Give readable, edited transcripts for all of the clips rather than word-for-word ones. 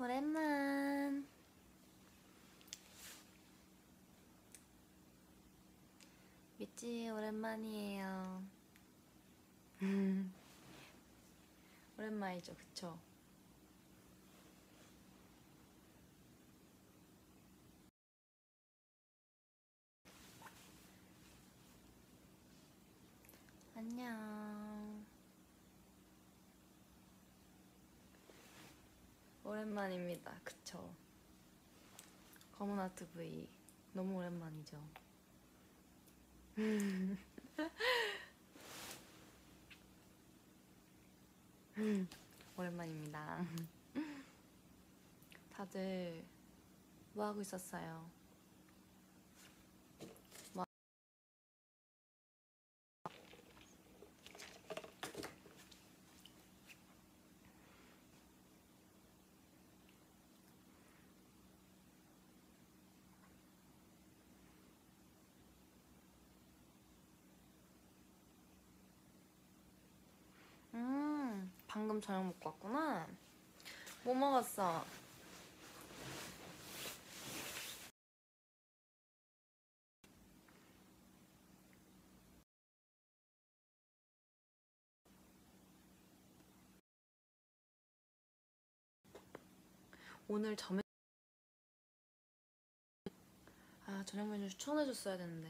오랜만. 미찌 오랜만이에요. 오랜만이죠, 그쵸? 안녕. 오랜만입니다, 그쵸? 검은하트 V 너무 오랜만이죠. 오랜만입니다. 다들 뭐 하고 있었어요? 뭐... 방금 저녁 먹고 왔구나. 뭐 먹었어? 오늘 저녁 메뉴 추천해줬어야 되는데.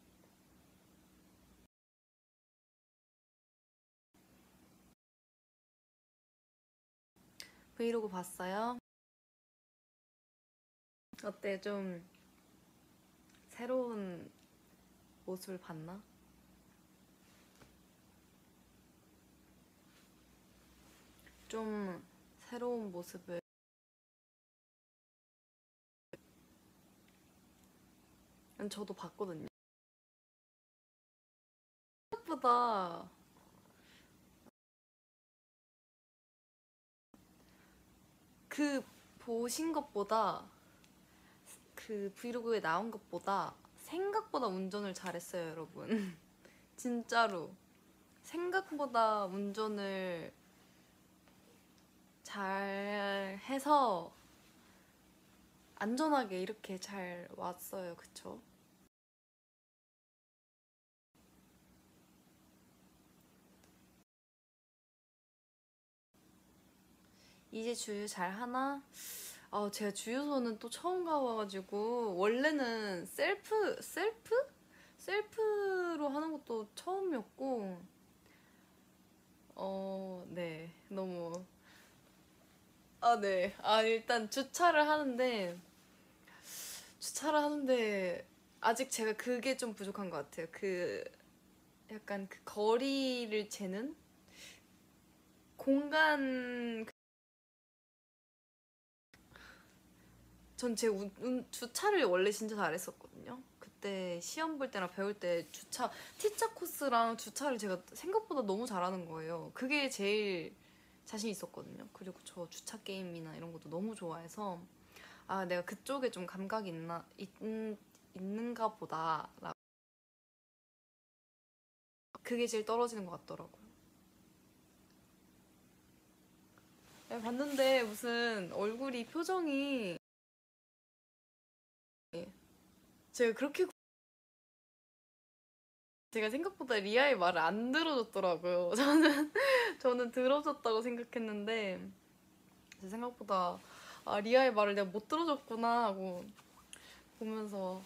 브이로그 봤어요? 어때? 좀 새로운 모습을 봤나? 좀 새로운 모습을 저도 봤거든요. 생각보다 그 보신 것보다 그 브이로그에 나온 것보다 생각보다 운전을 잘했어요, 여러분. 진짜로 생각보다 운전을 잘 해서 안전하게 이렇게 잘 왔어요, 그쵸? 이제 주유 잘 하나? 제가 주유소는 또 처음 가봐가지고 원래는 셀프로 하는 것도 처음이었고 네, 너무 네. 일단 주차를 하는데 아직 제가 그게 좀 부족한 것 같아요. 약간 그 거리를 재는 공간. 전 제 주차를 원래 진짜 잘했었거든요. 그때 시험 볼 때나 배울 때 T자 코스랑 주차를 제가 생각보다 너무 잘하는 거예요. 그게 제일 자신 있었거든요. 그리고 저 주차 게임이나 이런 것도 너무 좋아해서 내가 그쪽에 좀 감각이 있는가 보다. 그게 제일 떨어지는 것 같더라고요. 봤는데 무슨 얼굴이 표정이 제가 그렇게 제가 생각보다 리아의 말을 안 들어줬더라고요. 저는 들어줬다고 생각했는데 제 생각보다 리아의 말을 내가 못 들어줬구나 하고 보면서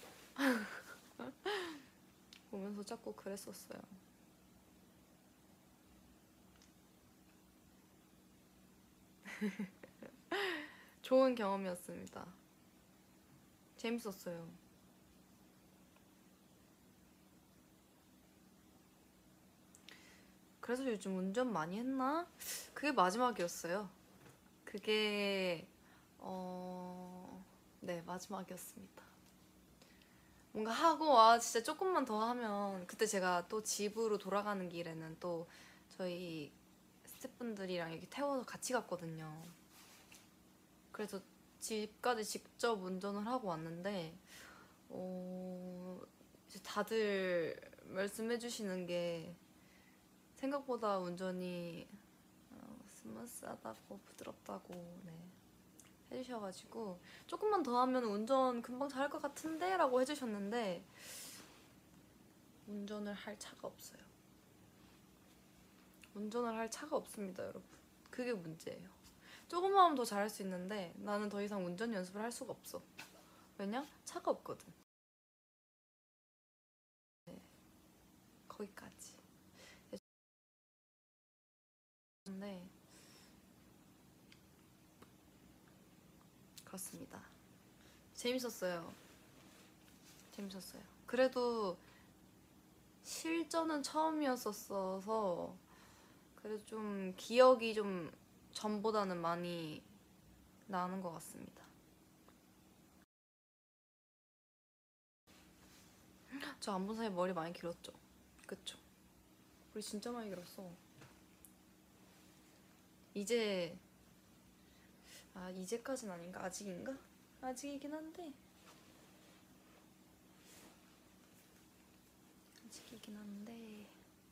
자꾸 그랬었어요. 좋은 경험이었습니다. 재밌었어요. 그래서 요즘 운전 많이 했나? 그게 마지막이었어요. 그게 네, 마지막이었습니다. 뭔가 하고 진짜 조금만 더 하면 그때 제가 또 집으로 돌아가는 길에는 또 저희 스태프분들이랑 이렇게 태워서 같이 갔거든요. 그래서 집까지 직접 운전을 하고 왔는데 이제 다들 말씀해 주시는 게 생각보다 운전이 스무스하다고 부드럽다고. 네. 해주셔가지고 조금만 더 하면 운전 금방 잘할 것 같은데? 라고 해주셨는데 운전을 할 차가 없어요. 운전을 할 차가 없습니다, 여러분. 그게 문제예요. 조금만 하면 더 잘할 수 있는데 나는 더 이상 운전 연습을 할 수가 없어. 왜냐? 차가 없거든. 네, 거기까지. 근데 그렇습니다. 재밌었어요. 재밌었어요. 그래도 실전은 처음이었어서 그래도 좀 기억이 좀 전보다는 많이 나는 것 같습니다. 저 안 본 사이 머리 많이 길었죠? 그쵸? 우리 진짜 많이 길었어. 이제 이제까진 아닌가? 아직인가? 아직이긴 한데 아직이긴 한데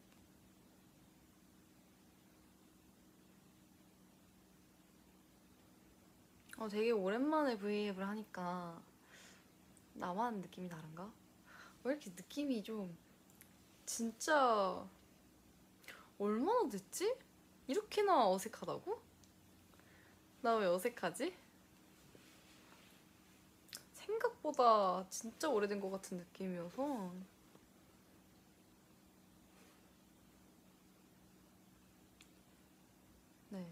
되게 오랜만에 브이앱을 하니까 나만 느낌이 다른가? 왜 이렇게 느낌이 좀 진짜 얼마나 됐지? 이렇게나 어색하다고? 나 왜 어색하지? 생각보다 진짜 오래된 것 같은 느낌이어서 네.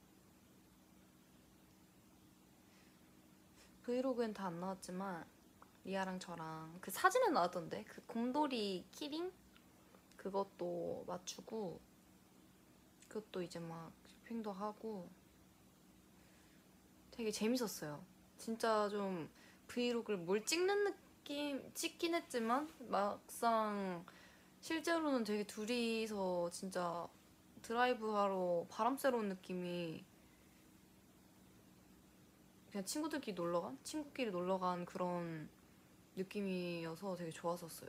브이로그엔 다 안 나왔지만 리아랑 저랑 그 사진에 나왔던데 그 곰돌이 키링? 그것도 맞추고 그것도 이제 막 쇼핑도 하고 되게 재밌었어요. 진짜 좀 브이로그를 뭘 찍는 느낌 찍긴 했지만 막상 실제로는 되게 둘이서 진짜 드라이브하러 바람 쐬러 온 느낌이 그냥 친구끼리 놀러 간 그런 느낌이어서 되게 좋았었어요.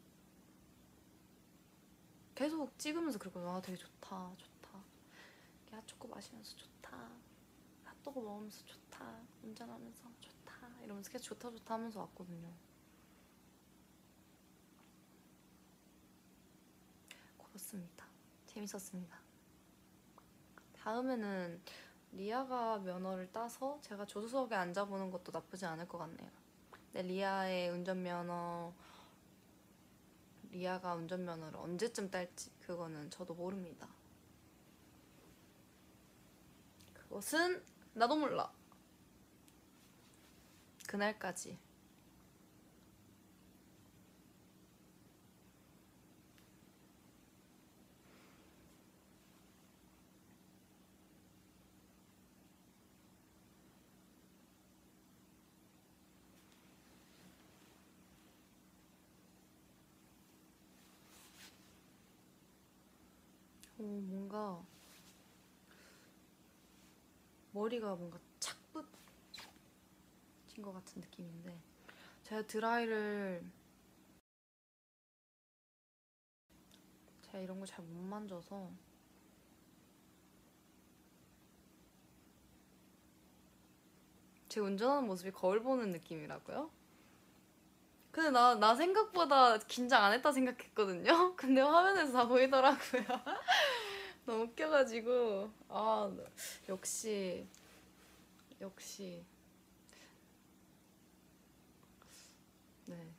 계속 찍으면서 그랬거든요. 되게 좋다, 좋다. 핫초코 마시면서 좋다. 핫도그 먹으면서 좋다. 운전하면서 좋다. 이러면서 계속 좋다, 좋다 하면서 왔거든요. 그렇습니다. 재밌었습니다. 다음에는 리아가 면허를 따서 제가 조수석에 앉아보는 것도 나쁘지 않을 것 같네요. 근데 리아가 운전면허를 언제쯤 딸지 그거는 저도 모릅니다. 그것은 나도 몰라. 그날까지. 뭔가 머리가 뭔가 착 붙인 것 같은 느낌인데 제가 이런 거 잘 못 만져서 제 운전하는 모습이 거울 보는 느낌이라고요? 근데 나 생각보다 긴장 안 했다 생각했거든요? 근데 화면에서 다 보이더라고요. 너무 웃겨가지고 역시 네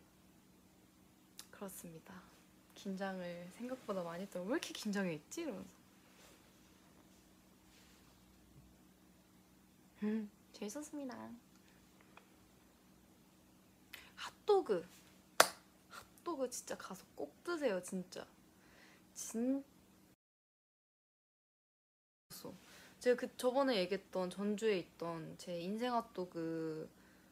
그렇습니다. 긴장을 생각보다 많이 했더니 왜 이렇게 긴장했지? 이러면서 재밌었습니다. 핫도그 진짜 가서 꼭 드세요. 진짜 제가 저번에 얘기했던 전주에 있던 제 인생 핫도그를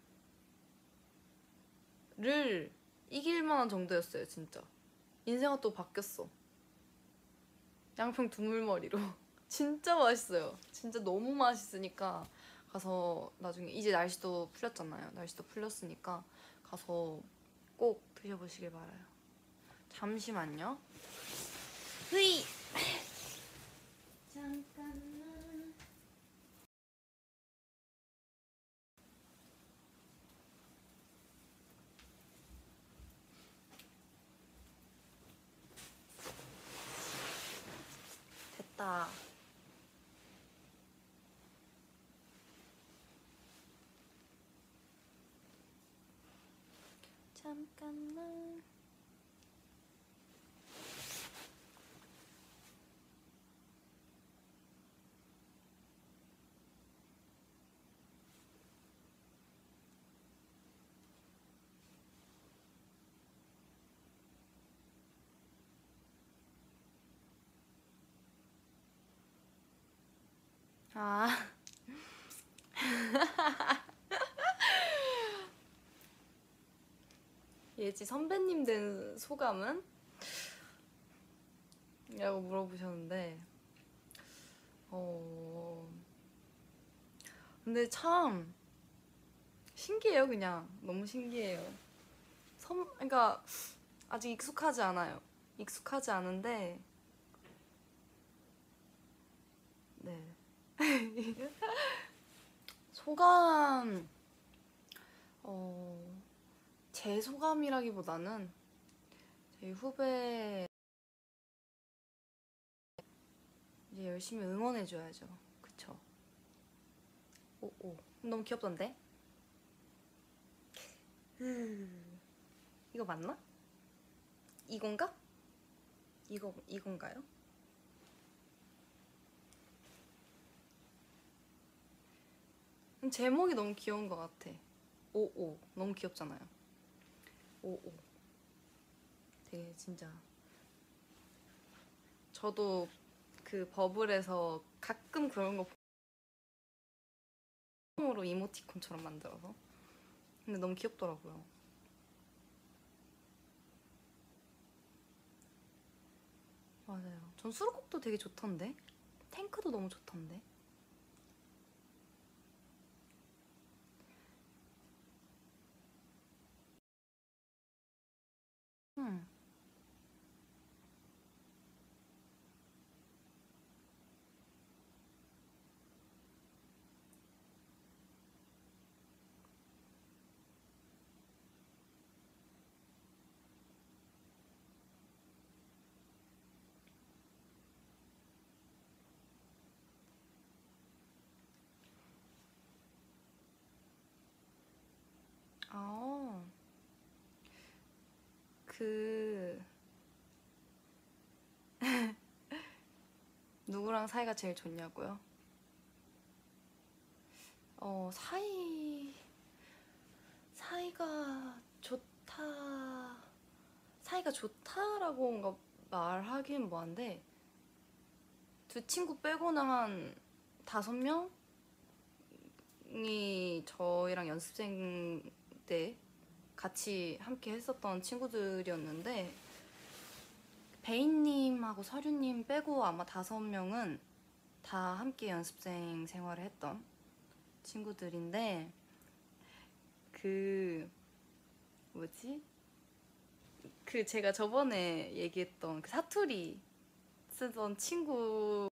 이길 만한 정도였어요. 진짜 인생 핫도그 바뀌었어. 양평 두물머리로 진짜 맛있어요. 진짜 너무 맛있으니까 가서 나중에 이제 날씨도 풀렸잖아요. 날씨도 풀렸으니까 가서 꼭 드셔보시길 바라요. 잠시만요. 흐이 잠깐만. 잠깐만. 아. 예지 선배님 된 소감은? 라고 물어보셨는데 근데 참 신기해요. 그냥 너무 신기해요. 그러니까 아직 익숙하지 않아요. 익숙하지 않은데 네. 소감 제 소감이라기보다는 저희 후배 이제 열심히 응원해줘야죠. 그쵸? 오 너무 귀엽던데? 이거 맞나? 이건가? 이건가요? 제목이 너무 귀여운 것 같아. 오오 너무 귀엽잖아요. 오오 되게 진짜 저도 그 버블에서 가끔 그런 거 폼으로 이모티콘처럼 만들어서 근데 너무 귀엽더라고요. 맞아요. 전 수록곡도 되게 좋던데 탱크도 너무 좋던데 음. 아, 그 누구랑 사이가 제일 좋냐고요? 사이가 좋다. 사이가 좋다라고 뭔가 말하기는 뭐한데 두 친구 빼고는 한 5명이 저희랑 연습생 때 같이 함께 했었던 친구들이었는데 베인님하고 서류님 빼고 아마 5명은 다 함께 연습생 생활을 했던 친구들인데 그 뭐지? 그 제가 저번에 얘기했던 그 사투리 쓰던 친구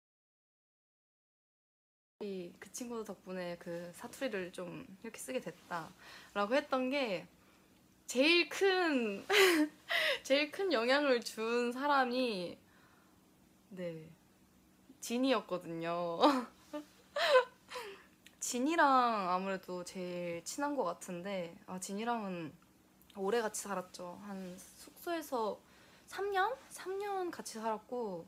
그 친구 덕분에 그 사투리를 좀 이렇게 쓰게 됐다라고 했던 게 제일 큰 제일 큰 영향을 준 사람이 네 진이었거든요. 진이랑 아무래도 제일 친한 것 같은데 진이랑은 오래 같이 살았죠. 한 숙소에서 3년? 3년 같이 살았고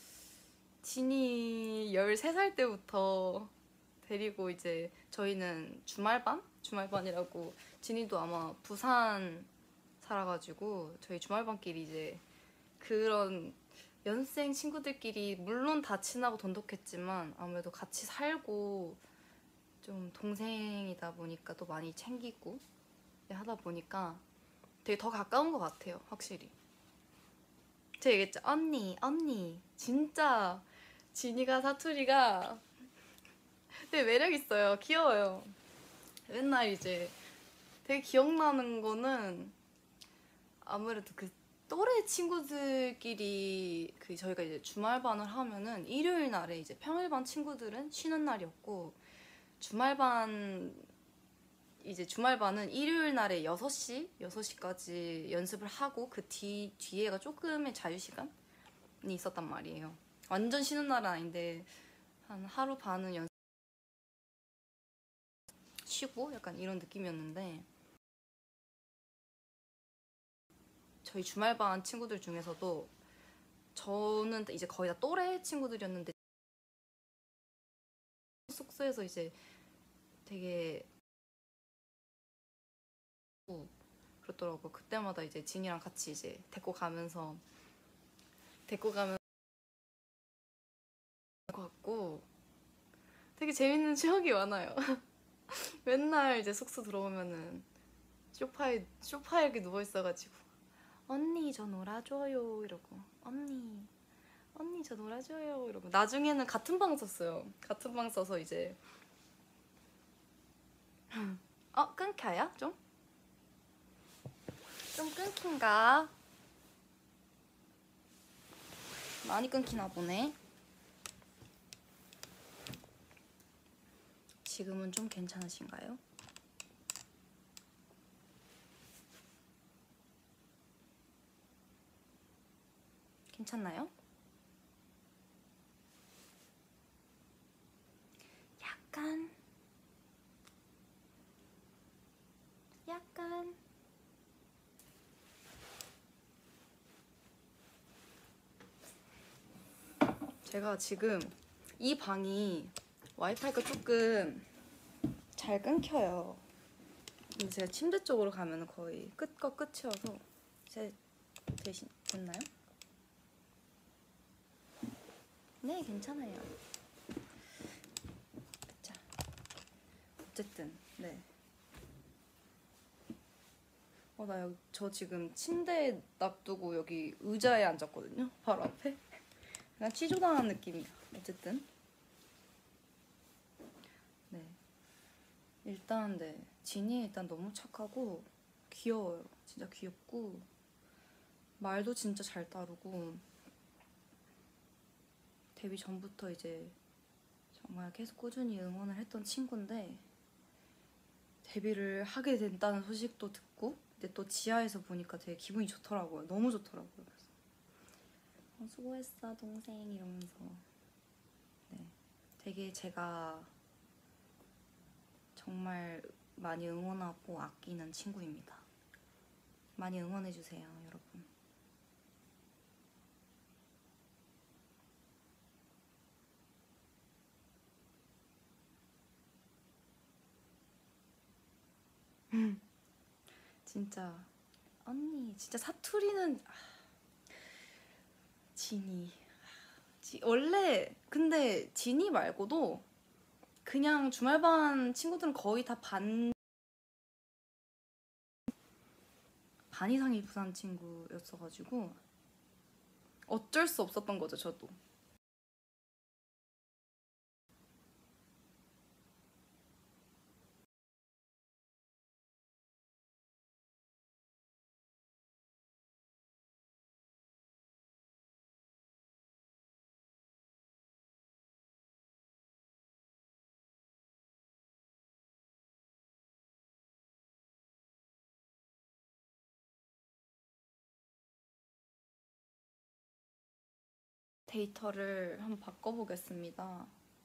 진이 13살 때부터 데리고 이제 저희는 주말반이라고 진이도 아마 부산 살아가지고 저희 주말반끼리 이제 그런 연생 친구들끼리 물론 다 친하고 돈독했지만 아무래도 같이 살고 좀 동생이다 보니까 또 많이 챙기고 하다 보니까 되게 더 가까운 것 같아요. 확실히 제가 얘기했죠. 언니 진짜 진이가 사투리가 되게 매력 있어요. 귀여워요. 맨날 이제 되게 기억나는 거는 아무래도 그 또래 친구들끼리 그 저희가 이제 주말반을 하면은 일요일 날에 이제 평일반 친구들은 쉬는 날이었고 주말반은 일요일 날에 6시까지 연습을 하고 그 뒤에가 조금의 자유시간이 있었단 말이에요. 완전 쉬는 날은 아닌데 한 하루 반은 쉬고 약간 이런 느낌이었는데 저희 주말반 친구들 중에서도 저는 이제 거의 다 또래 친구들이었는데 숙소에서 이제 되게 그렇더라고요. 그때마다 이제 진이랑 같이 이제 데리고 가면 것 같고 되게 재밌는 추억이 많아요. 맨날 이제 숙소 들어오면은 소파에 이렇게 누워 있어가지고 언니 저 놀아줘요 이러고 언니 저 놀아줘요 이러고 나중에는 같은 방 썼어요. 같은 방 써서 이제 끊겨요? 좀 끊긴가? 많이 끊기나 보네. 지금은 좀 괜찮으신가요? 괜찮나요? 약간 제가 지금 이 방이 와이파이가 조금 잘 끊겨요. 근데 제가 침대 쪽으로 가면 거의 끝과 끝이어서 제 대신 됐나요? 네, 괜찮아요. 자, 어쨌든 네. 저 지금 침대에 놔두고 여기 의자에 앉았거든요. 바로 앞에. 그냥 취조당한 느낌이야. 어쨌든 네. 일단 네. 진이 일단 너무 착하고 귀여워요. 진짜 귀엽고 말도 진짜 잘 따르고 데뷔 전부터 이제 정말 계속 꾸준히 응원을 했던 친구인데 데뷔를 하게 된다는 소식도 듣고 근데 또 지하에서 보니까 되게 기분이 좋더라고요. 너무 좋더라고요. 그래서 수고했어 동생 이러면서 네, 되게 제가 정말 많이 응원하고 아끼는 친구입니다. 많이 응원해주세요 여러분. 진짜 언니 진짜 사투리는 진이 원래 근데 진이 말고도 그냥 주말반 친구들은 거의 다 반 이상이 부산 친구였어가지고 어쩔 수 없었던 거죠 저도. 데이터를 한번 바꿔보겠습니다.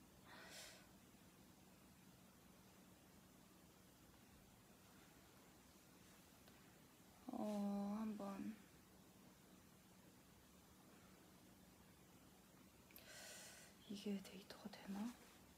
한번 이게 데이터가 되나?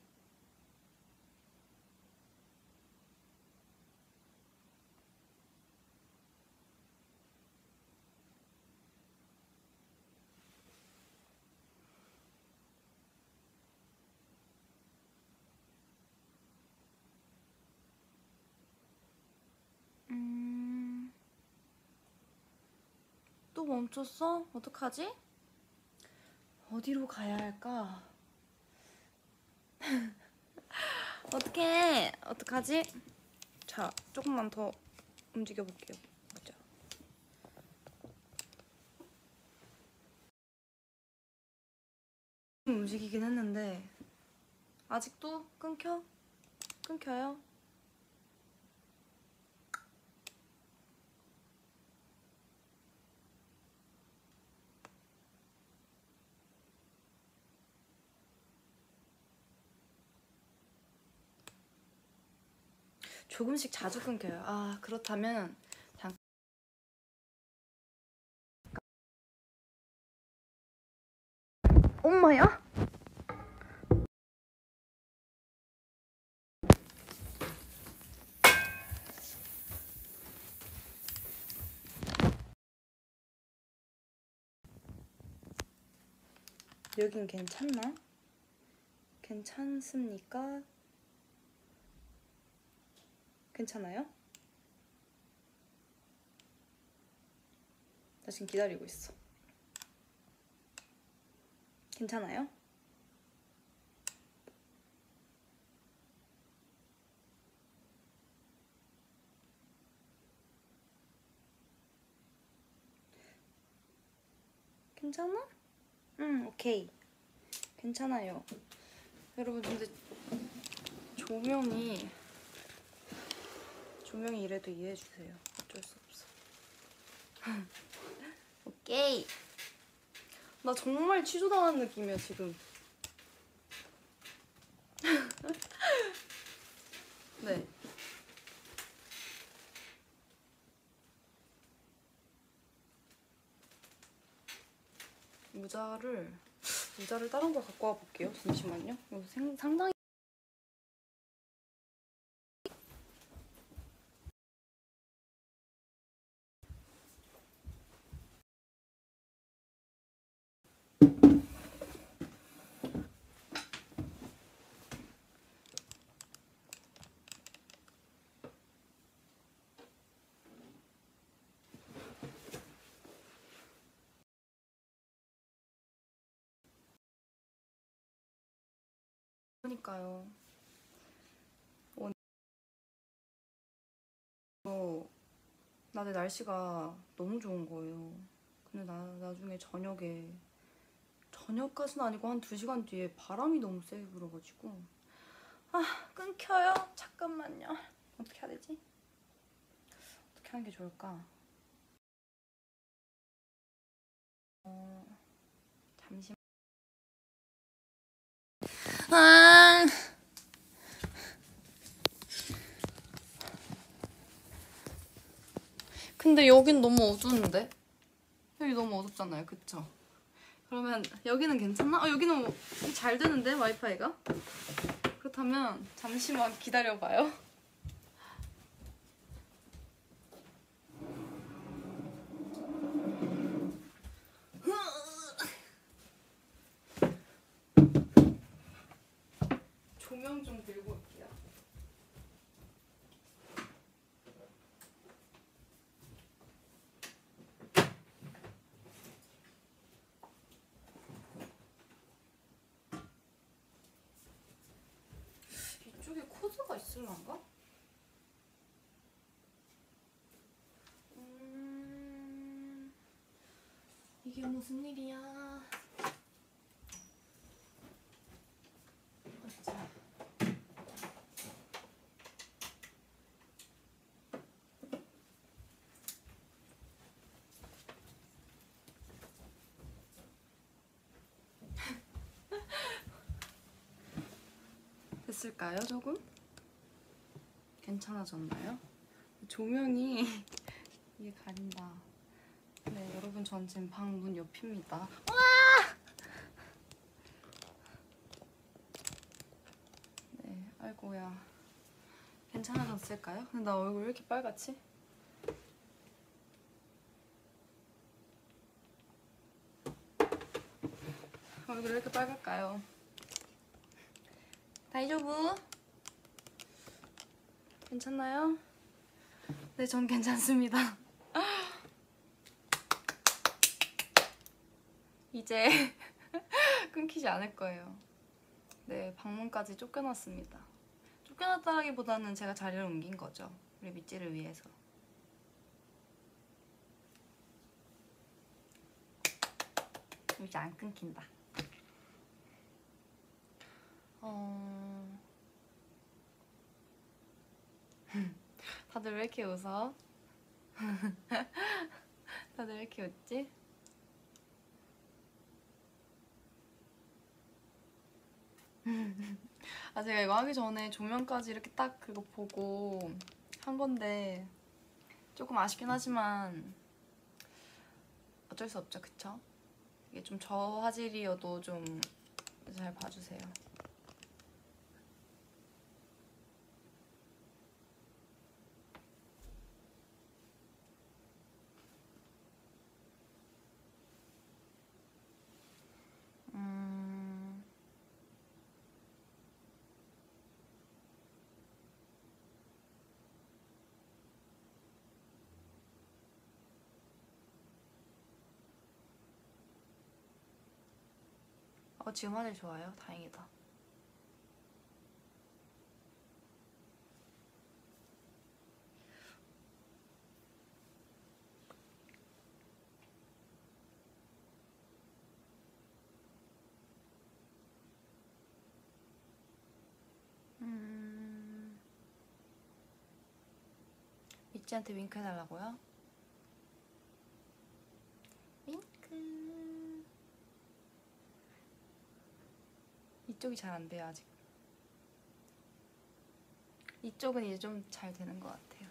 또 멈췄어? 어떡하지? 어디로 가야 할까? 어떡하지? 자, 조금만 더 움직여 볼게요. 보자. 움직이긴 했는데 아직도 끊겨요? 조금씩 자주 끊겨요. 그렇다면 여긴 괜찮나? 괜찮습니까? 괜찮아요? 나 지금 기다리고 있어. 괜찮아요? 괜찮아? 응, 오케이. 괜찮아요. 여러분, 근데 조명이 이래도 이해해주세요. 어쩔 수 없어. 오케이. 나 정말 취조당한 느낌이야, 지금. 네. 모자를 다른 걸 갖고 와볼게요. 잠시만요. 이거 상당히 그러니까요. 낮에 날씨가 너무 좋은 거예요. 근데 나중에 저녁까지는 아니고 한 2시간 뒤에 바람이 너무 세게 불어가지고 끊겨요. 잠깐만요. 어떻게 해야 되지? 어떻게 하는 게 좋을까? 잠시만. 근데 여긴 너무 어두운데? 여기 너무 어둡잖아요, 그쵸? 그러면 여기는 괜찮나? 여기는 잘 되는데, 와이파이가? 그렇다면 잠시만 기다려봐요. 조명 좀 들고 올게요. 이쪽에 코드가 있을란가? 이게 무슨 일이야? 자. 됐을까요, 조금? 괜찮아졌나요? 조명이 이게 가린다. 네, 여러분, 전 지금 방 문 옆입니다. 와! 네, 아이고야. 괜찮아졌을까요? 근데 나 얼굴 왜 이렇게 빨갛지? 얼굴 왜 이렇게 빨갈까요? 다이조부? 괜찮나요? 네, 전 괜찮습니다. 이제 끊기지 않을 거예요. 네, 방문까지 쫓겨났습니다. 쫓겨났다기보다는 제가 자리를 옮긴 거죠. 우리 밑지를 위해서. 이제 안 끊긴다. 다들 왜 이렇게 웃어? 다들 왜 이렇게 웃지? 제가 이거 하기 전에 조명까지 이렇게 딱 그거 보고 한 건데 조금 아쉽긴 하지만 어쩔 수 없죠, 그쵸? 이게 좀 저화질이어도 좀 잘 봐주세요. 지금 하늘 좋아요? 다행이다. 미찌한테 윙크 해달라고요? 윙크. 이쪽이 잘 안 돼요 아직. 이쪽은 이제 좀 잘 되는 것 같아요.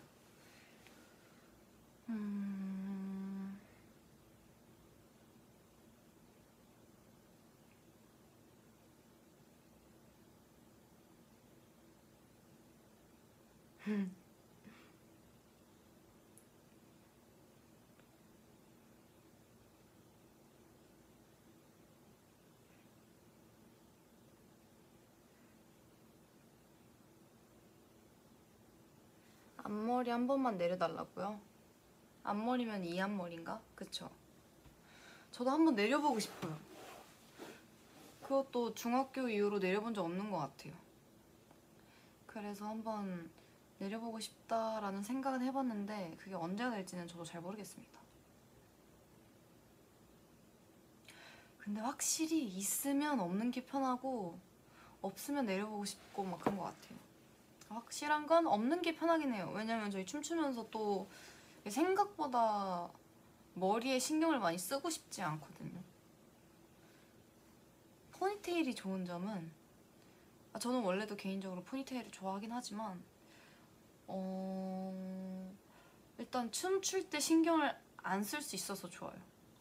앞머리 한 번만 내려달라고요? 앞머리면 이 앞머리인가? 그쵸? 저도 한번 내려보고 싶어요. 그것도 중학교 이후로 내려본 적 없는 것 같아요. 그래서 한번 내려보고 싶다라는 생각은 해봤는데 그게 언제가 될지는 저도 잘 모르겠습니다. 근데 확실히 있으면 없는 게 편하고 없으면 내려보고 싶고 막 그런 것 같아요. 확실한 건 없는 게 편하긴 해요. 왜냐면 저희 춤추면서 또 생각보다 머리에 신경을 많이 쓰고 싶지 않거든요. 포니테일이 좋은 점은 저는 원래도 개인적으로 포니테일을 좋아하긴 하지만 일단 춤출 때 신경을 안 쓸 수 있어서 좋아요.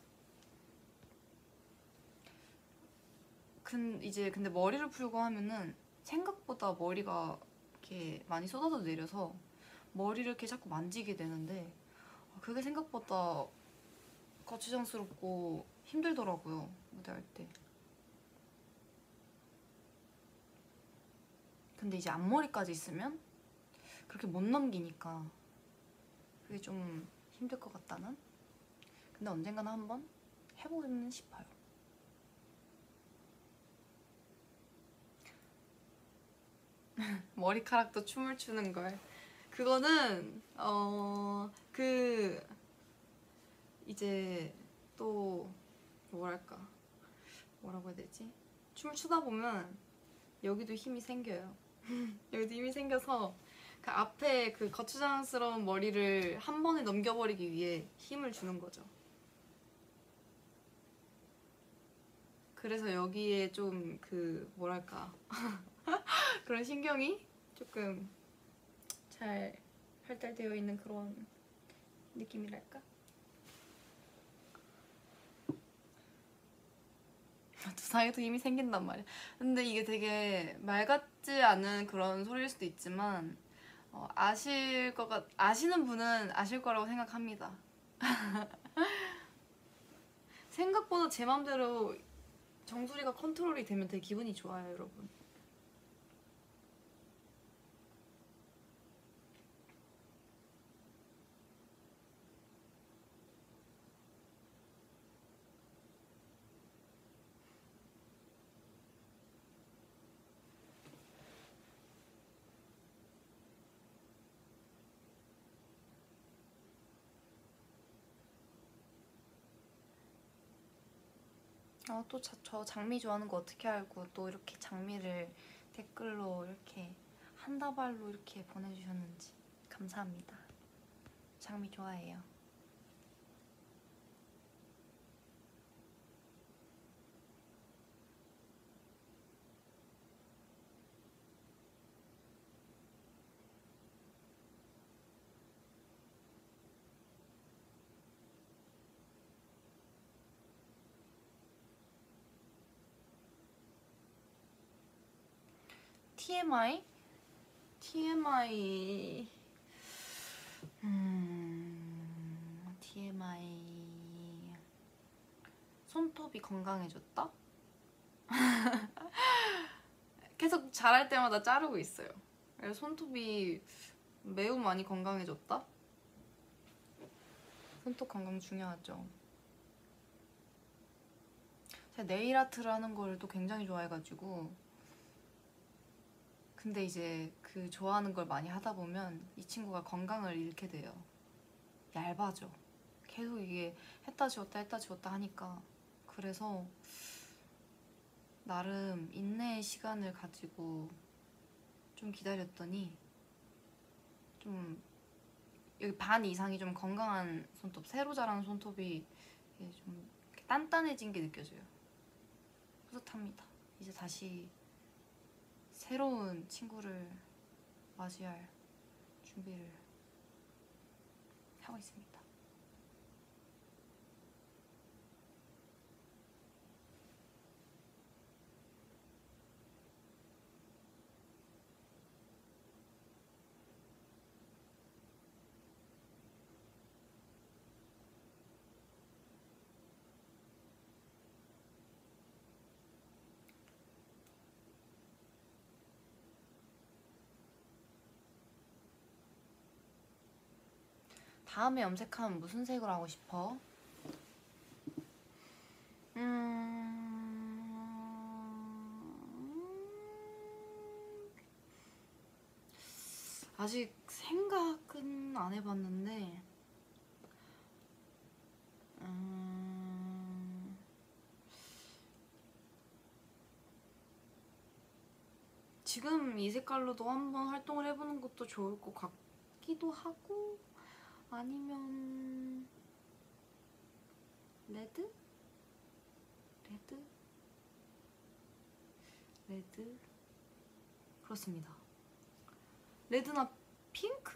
근데 머리를 풀고 하면은 생각보다 머리가 이렇게 많이 쏟아져 내려서 머리를 이렇게 자꾸 만지게 되는데 그게 생각보다 거추장스럽고 힘들더라고요, 무대할 때. 근데 이제 앞머리까지 있으면 그렇게 못 넘기니까 그게 좀 힘들 것 같다는? 근데 언젠가는 한번 해보고는 싶어요. 머리카락도 춤을 추는 걸. 그거는 이제 또 뭐라고 해야 되지? 춤을 추다 보면 여기도 힘이 생겨요. 여기도 힘이 생겨서 그 앞에 그 거추장스러운 머리를 한 번에 넘겨버리기 위해 힘을 주는 거죠. 그래서 여기에 좀 그런 신경이 조금 잘 발달되어 있는 그런 느낌이랄까? 두상에도 힘이 생긴단 말이야. 근데 이게 되게 말 같지 않은 그런 소리일 수도 있지만 아시는 분은 아실 거라고 생각합니다. 생각보다 제 맘대로 정수리가 컨트롤이 되면 되게 기분이 좋아요, 여러분. 또 저 장미 좋아하는 거 어떻게 알고 또 이렇게 장미를 댓글로 이렇게 한 다발로 이렇게 보내주셨는지 감사합니다. 장미 좋아해요. TMI? TMI TMI 손톱이 건강해졌다? 계속 자랄 때마다 자르고 있어요. 그래서 손톱이 매우 많이 건강해졌다? 손톱 건강 중요하죠. 제가 네일 아트를 하는 걸 또 굉장히 좋아해가지고, 근데 이제 그 좋아하는 걸 많이 하다 보면 이 친구가 건강을 잃게 돼요. 얇아져. 계속 이게 했다 지웠다 했다 지웠다 하니까. 그래서 나름 인내의 시간을 가지고 좀 기다렸더니 좀 여기 반 이상이 좀 건강한 손톱, 새로 자란 손톱이 좀 이렇게 단단해진 게 느껴져요. 뿌듯합니다. 이제 다시 새로운 친구를 맞이할 준비를 하고 있습니다. 다음에 염색하면 무슨 색으로 하고 싶어? 아직 생각은 안 해봤는데 지금 이 색깔로도 한번 활동을 해보는 것도 좋을 것 같기도 하고, 아니면 레드? 레드? 레드? 그렇습니다. 레드나 핑크?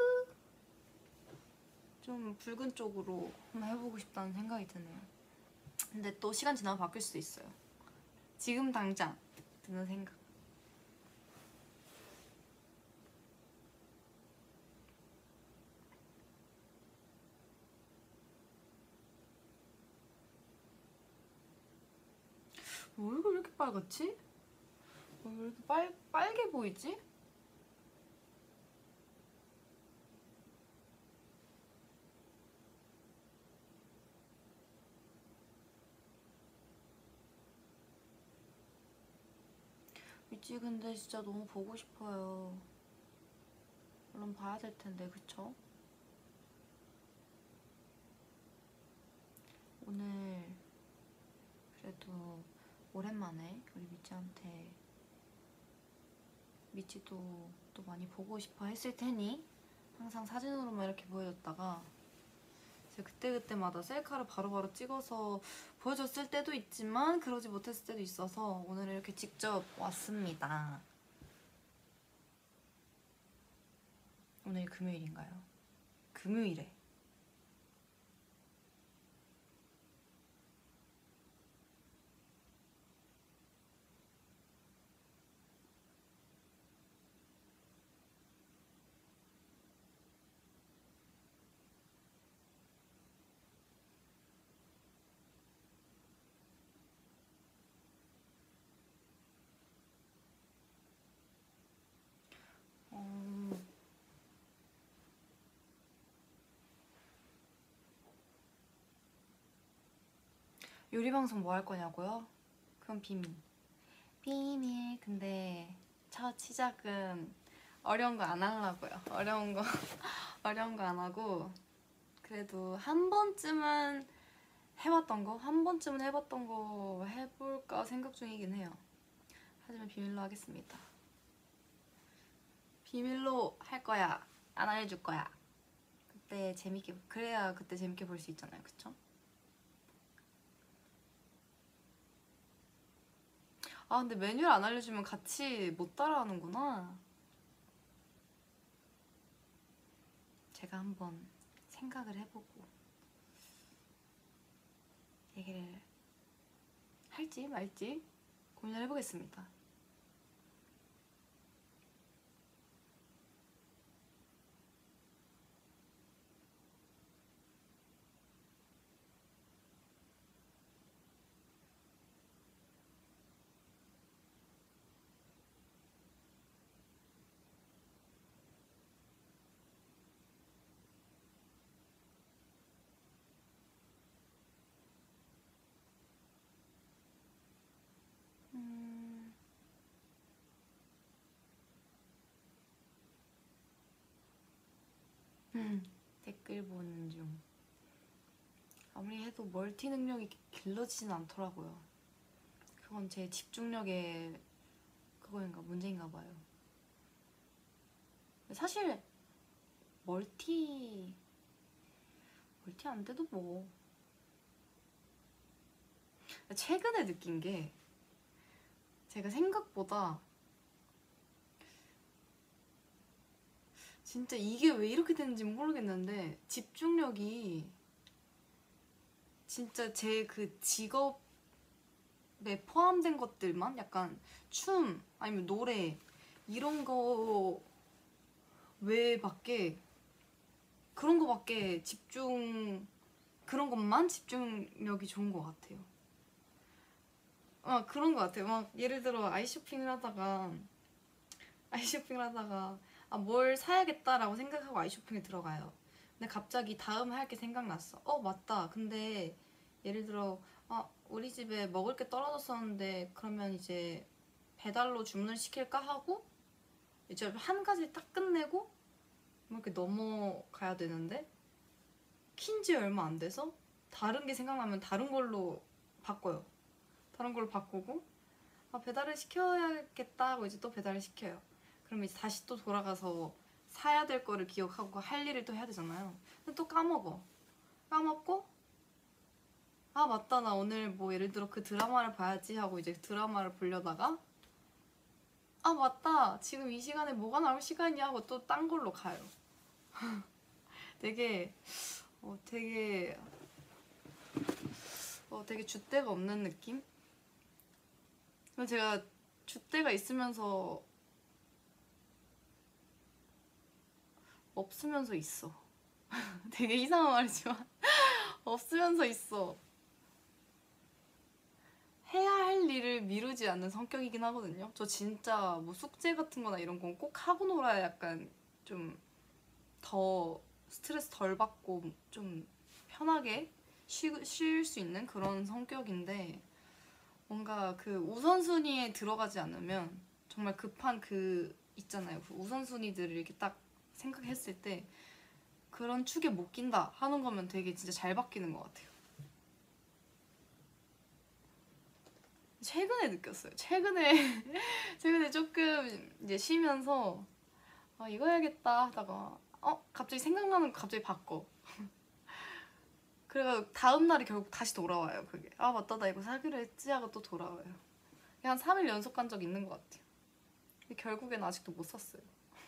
좀 붉은 쪽으로 한번 해보고 싶다는 생각이 드네요. 근데 또 시간 지나면 바뀔 수도 있어요. 지금 당장 드는 생각. 얼굴 왜 이렇게 빨갛지? 왜 이렇게 빨개 보이지? 미치 근데 진짜 너무 보고 싶어요. 물론 봐야 될 텐데, 그쵸? 오늘 그래도 오랜만에 우리 미치한테 미치도 또 많이 보고 싶어 했을 테니 항상 사진으로만 이렇게 보여줬다가 제가 그때그때마다 셀카를 바로바로 찍어서 보여줬을 때도 있지만 그러지 못했을 때도 있어서 오늘 이렇게 직접 왔습니다. 오늘 금요일인가요? 금요일에 요리 방송 뭐 할 거냐고요? 그건 비밀. 비밀. 근데 첫 시작은 어려운 거 안 하려고요. 어려운 거 안 하고 그래도 한 번쯤은 해봤던 거 해볼까 생각 중이긴 해요. 하지만 비밀로 하겠습니다. 비밀로 할 거야. 안 알려줄 거야. 그래야 그때 재밌게 볼 수 있잖아요. 그쵸? 아, 근데 메뉴를 안 알려주면 같이 못 따라하는구나. 제가 한번 생각을 해보고 얘기를 할지 말지 고민을 해보겠습니다. 댓글 보는 중. 아무리 해도 멀티 능력이 길러지진 않더라고요. 그건 제 집중력의 문제인가 봐요. 사실 멀티 안 돼도 뭐. 최근에 느낀 게 제가 생각보다 진짜 이게 왜 이렇게 되는지 모르겠는데 집중력이 진짜 제 그 직업에 포함된 것들만 약간 춤 아니면 노래 이런 거 외밖에 그런 것만 집중력이 좋은 것 같아요. 그런 것 같아요. 막 예를 들어 아이쇼핑을 하다가 뭘 사야겠다라고 생각하고 아이쇼핑에 들어가요. 근데 갑자기 다음 할 게 생각났어. 맞다. 근데 예를 들어 우리 집에 먹을 게 떨어졌었는데 그러면 이제 배달로 주문을 시킬까 하고 이제 한 가지 딱 끝내고 이렇게 넘어가야 되는데 킨지 얼마 안 돼서 다른 게 생각나면 다른 걸로 바꿔요. 다른 걸로 바꾸고 배달을 시켜야겠다 하고 이제 또 배달을 시켜요. 그럼 이제 다시 또 돌아가서 사야 될 거를 기억하고 할 일을 또 해야 되잖아요. 근데 또 까먹고 맞다 나 오늘 뭐 예를 들어 그 드라마를 봐야지 하고 이제 드라마를 보려다가 맞다 지금 이 시간에 뭐가 나올 시간이야 하고 또 딴 걸로 가요. 되게 되게 줏대가 없는 느낌? 제가 줏대가 있으면서 없으면서 있어. 되게 이상한 말이지만 없으면서 있어. 해야 할 일을 미루지 않는 성격이긴 하거든요. 저 진짜 뭐 숙제 같은 거나 이런 건 꼭 하고 놀아야 약간 좀 더 스트레스 덜 받고 좀 편하게 쉴 수 있는 그런 성격인데 뭔가 그 우선순위에 들어가지 않으면 정말 급한 그 있잖아요. 그 우선순위들을 이렇게 딱 생각했을 때 그런 축에 못 낀다 하는 거면 되게 진짜 잘 바뀌는 것 같아요. 최근에 느꼈어요. 최근에 조금 이제 쉬면서 이거 해야겠다 하다가 갑자기 생각나는 거 갑자기 바꿔. 그래가 다음날이 결국 다시 돌아와요. 그게 맞다 나 이거 사기로 했지 하고 또 돌아와요. 한 3일 연속 간 적 있는 것 같아요. 근데 결국엔 아직도 못 샀어요.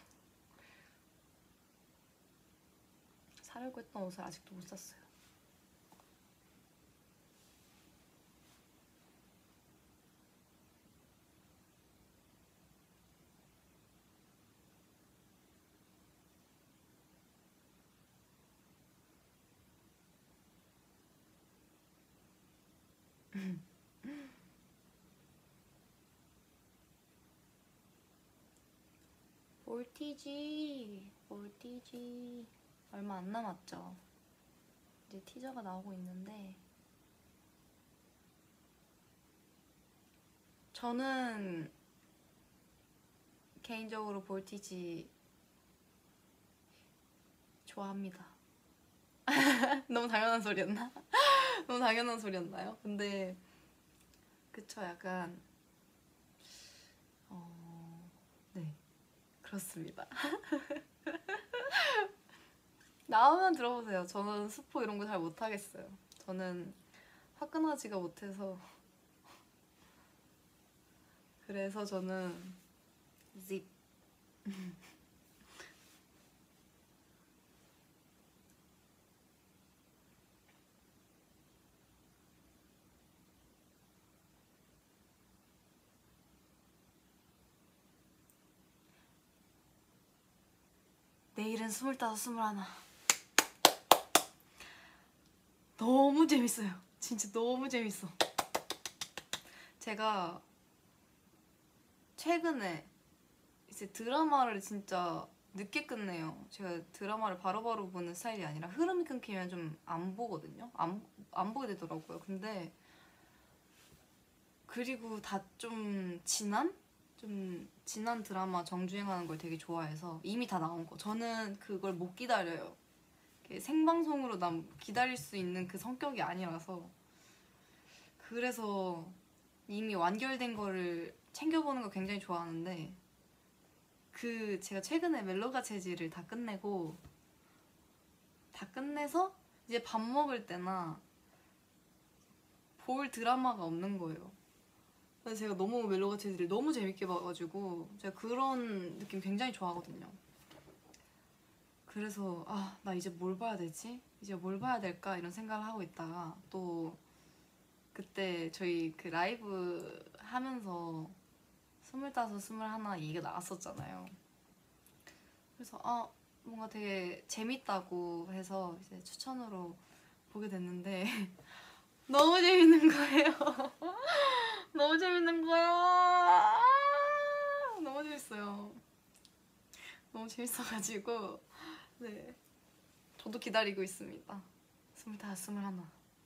사려고 했던 옷을 아직도 못 샀어요. 몰티지 얼마 안 남았죠. 이제 티저가 나오고 있는데 저는 개인적으로 볼티지 좋아합니다. 너무 당연한 소리였나? 너무 당연한 소리였나요? 근데 그쵸 약간 네 그렇습니다. 나오면 들어보세요. 저는 스포 이런 거 잘 못하겠어요. 저는 화끈하지가 못해서 그래서 저는 집 내일은 25, 21 너무 재밌어요. 진짜 너무 재밌어. 제가 최근에 이제 드라마를 진짜 늦게 끝내요. 제가 드라마를 바로바로 보는 스타일이 아니라 흐름이 끊기면 좀 안 보거든요. 안 보게 되더라고요. 근데 그리고 다 좀 좀 지난 드라마 정주행하는 걸 되게 좋아해서 이미 다 나온 거 저는 그걸 못 기다려요. 생방송으로 난 기다릴 수 있는 그 성격이 아니라서 그래서 이미 완결된 거를 챙겨보는 거 굉장히 좋아하는데 그 제가 최근에 멜로가 체질을 다 끝내고 다 끝내서 이제 밥 먹을 때나 볼 드라마가 없는 거예요. 그래서 제가 너무 멜로가 체질을 너무 재밌게 봐가지고 제가 그런 느낌 굉장히 좋아하거든요. 그래서 아, 나 이제 뭘 봐야 되지? 이제 뭘 봐야 될까? 이런 생각을 하고 있다가 또 그때 저희 그 라이브 하면서 25, 21 얘기가 나왔었잖아요. 그래서 아, 뭔가 되게 재밌다고 해서 이제 추천으로 보게 됐는데 너무 재밌는 거예요. 너무 재밌는 거야. 너무 재밌어요. 너무 재밌어가지고 네, 저도 기다리고 있습니다. 25, 21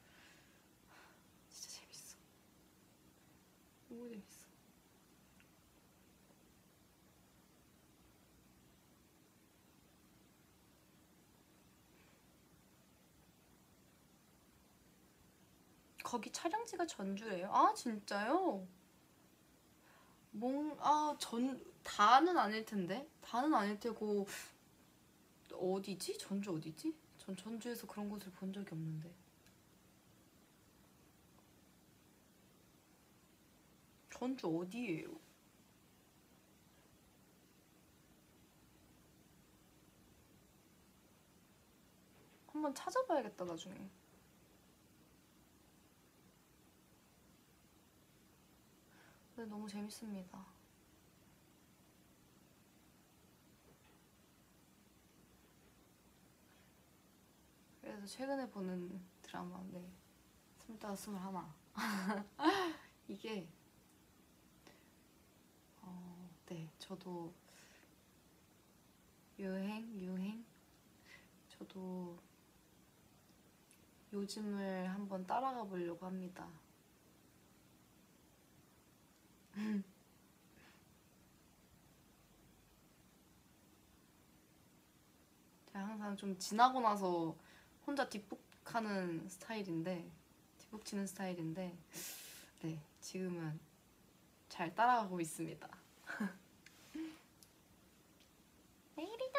진짜 재밌어. 너무 재밌어. 거기 촬영지가 전주래요? 아 진짜요? 다는 아닐 텐데? 다는 아닐 테고 어디지? 전주 어디지? 전 전주에서 그런 곳을 본 적이 없는데. 전주 어디예요? 한번 찾아봐야겠다 나중에. 근데 너무 재밌습니다. 그래서 최근에 보는 드라마인데 25, 21 이게 네, 저도 유행 저도 요즘을 한번 따라가 보려고 합니다. 제가 항상 좀 지나고 나서 혼자 뒷북하는 스타일인데 뒷북 치는 스타일인데 네, 지금은 잘 따라가고 있습니다. 내일이다.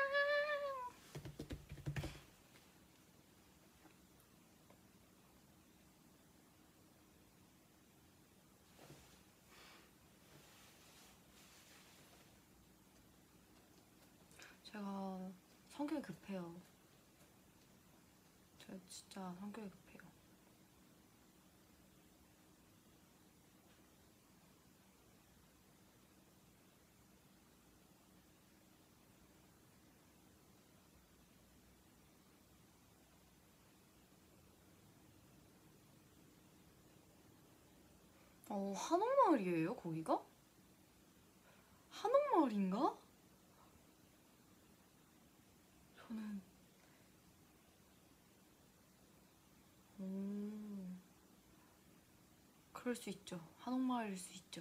제가 성격이 급해요. 제가 진짜 성격이 급해요. 한옥마을이에요 거기가? 한옥마을인가? 저는 그럴 수 있죠. 한옥마을일 수 있죠.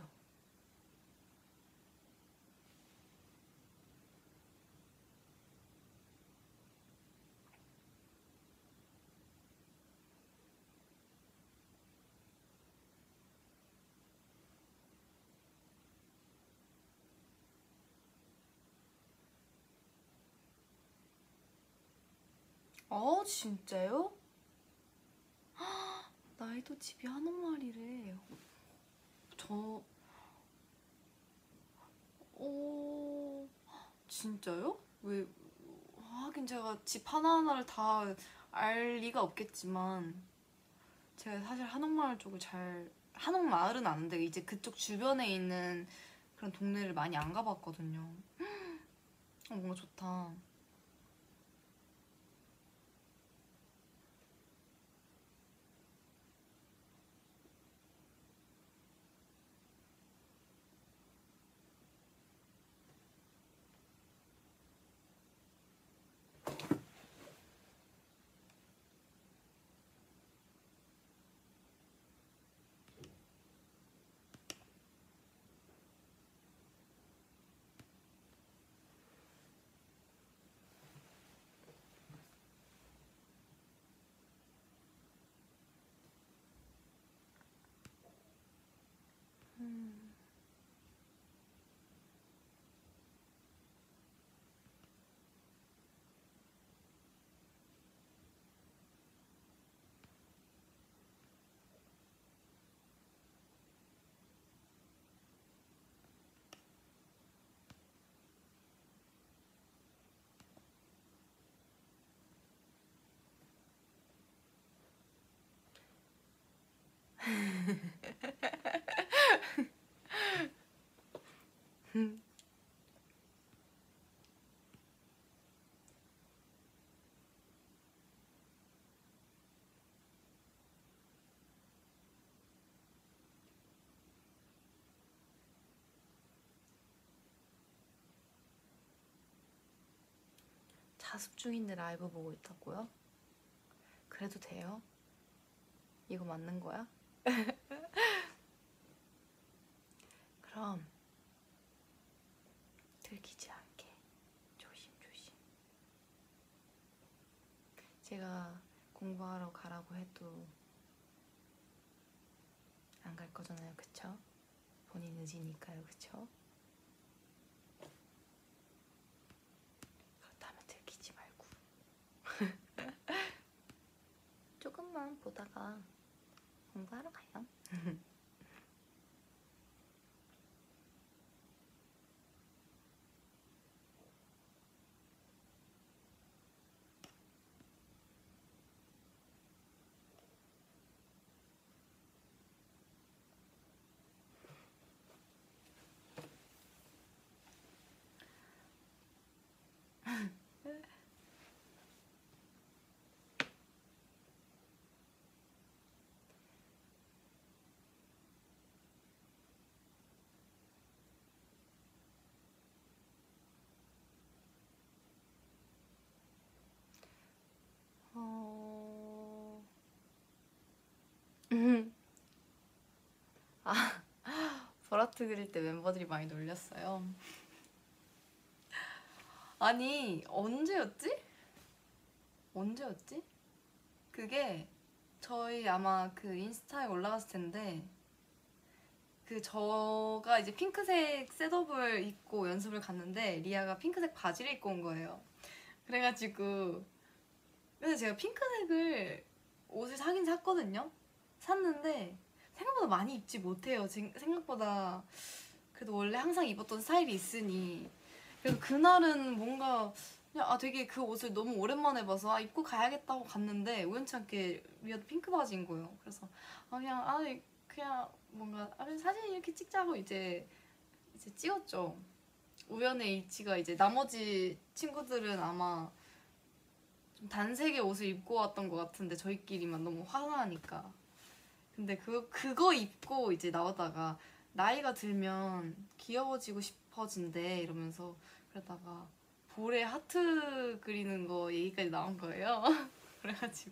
진짜요? 나이도 집이 한옥마을이래. 저 진짜요? 왜 하긴 제가 집 하나하나를 다 알 리가 없겠지만 제가 사실 한옥마을 쪽을 한옥마을은 아는데 이제 그쪽 주변에 있는 그런 동네를 많이 안 가봤거든요. 뭔가 좋다. 자습 중인데 라이브 보고 있다고요? 그래도 돼요? 이거 맞는 거야? 그럼 들키지 않게 조심조심. 제가 공부하러 가라고 해도 안 갈 거잖아요, 그쵸? 본인 의지니까요, 그쵸? 그렇다면 들키지 말고 조금만 보다가 공부하러 가요. 어... 아, 버라트 그릴 때 멤버들이 많이 놀렸어요. 아니, 언제였지? 언제였지? 그게 저희 아마 그 인스타에 올라갔을 텐데, 그 저가 이제 핑크색 셋업을 입고 연습을 갔는데 리아가 핑크색 바지를 입고 온 거예요. 그래가지고 그래서 제가 핑크색을 옷을 사긴 샀거든요. 샀는데 생각보다 많이 입지 못해요. 생각보다 그래도 원래 항상 입었던 스타일이 있으니. 그래서 그날은 뭔가 그냥 되게 그 옷을 너무 오랜만에 봐서 입고 가야겠다고 갔는데 우연치 않게 위아도 핑크 바지인 거예요. 그래서 그냥 뭔가 그냥 사진 이렇게 찍자고 이제 찍었죠. 우연의 일치가 이제 나머지 친구들은 아마 좀 단색의 옷을 입고 왔던 것 같은데 저희끼리만 너무 화나니까. 근데 그거 입고 이제 나오다가 나이가 들면 귀여워지고 싶어진대 이러면서 그러다가 볼에 하트 그리는 거 얘기까지 나온 거예요. 그래가지고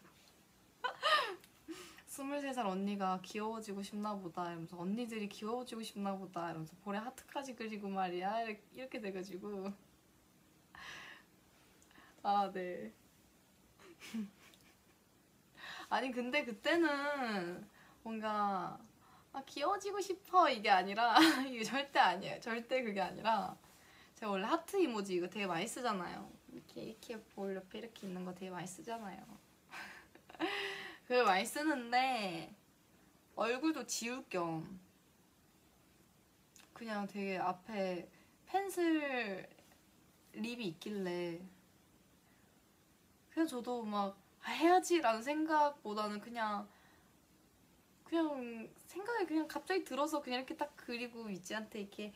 23살 언니가 귀여워지고 싶나 보다 이러면서 언니들이 귀여워지고 싶나 보다 이러면서 볼에 하트까지 그리고 말이야 이렇게 돼가지고 네. 아니 근데 그때는 뭔가 귀여워지고 싶어 이게 아니라 이게 절대 아니에요. 절대 그게 아니라 제가 원래 하트 이모지 이거 되게 많이 쓰잖아요. 이렇게 볼 옆에 이렇게 있는 거 되게 많이 쓰잖아요. 그걸 많이 쓰는데 얼굴도 지울 겸 그냥 되게 앞에 펜슬 립이 있길래 그냥 저도 막 해야지라는 생각보다는 그냥 생각이 그냥 갑자기 들어서 그냥 이렇게 딱 그리고 위지한테 이렇게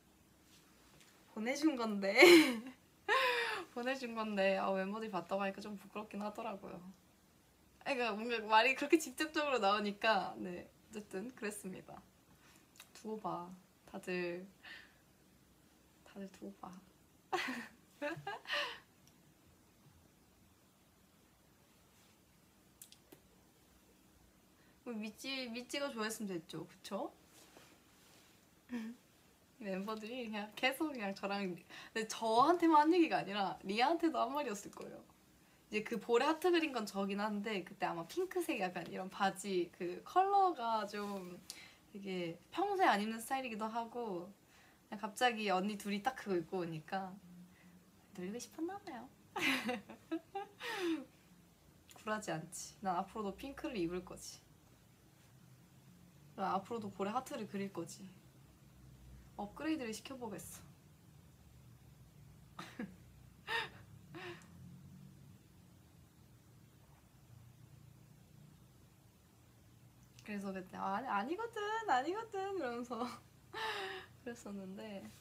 보내준 건데 보내준 건데 멤버들이 봤다고 하니까 좀 부끄럽긴 하더라고요. 그러니까 뭔가 말이 그렇게 직접적으로 나오니까 네 어쨌든 그랬습니다. 두고 봐. 다들 두고 봐. 미찌가 좋아했으면 됐죠, 그쵸? 멤버들이 그냥 계속 그냥 저랑 근데 저한테만 한 얘기가 아니라 리아한테도 한 말이었을 거예요. 이제 그 볼에 하트 그린 건 저긴 한데 그때 아마 핑크색 약간 이런 바지 그 컬러가 좀 되게 평소에 안 입는 스타일이기도 하고 그냥 갑자기 언니 둘이 딱 그거 입고 오니까 놀리고 싶었나 봐요. 굴하지 않지. 난 앞으로도 핑크를 입을 거지. 난 앞으로도 볼에 하트를 그릴 거지. 업그레이드를 시켜보겠어. 그래서 그때 아니거든 아니거든 이러면서 그랬었는데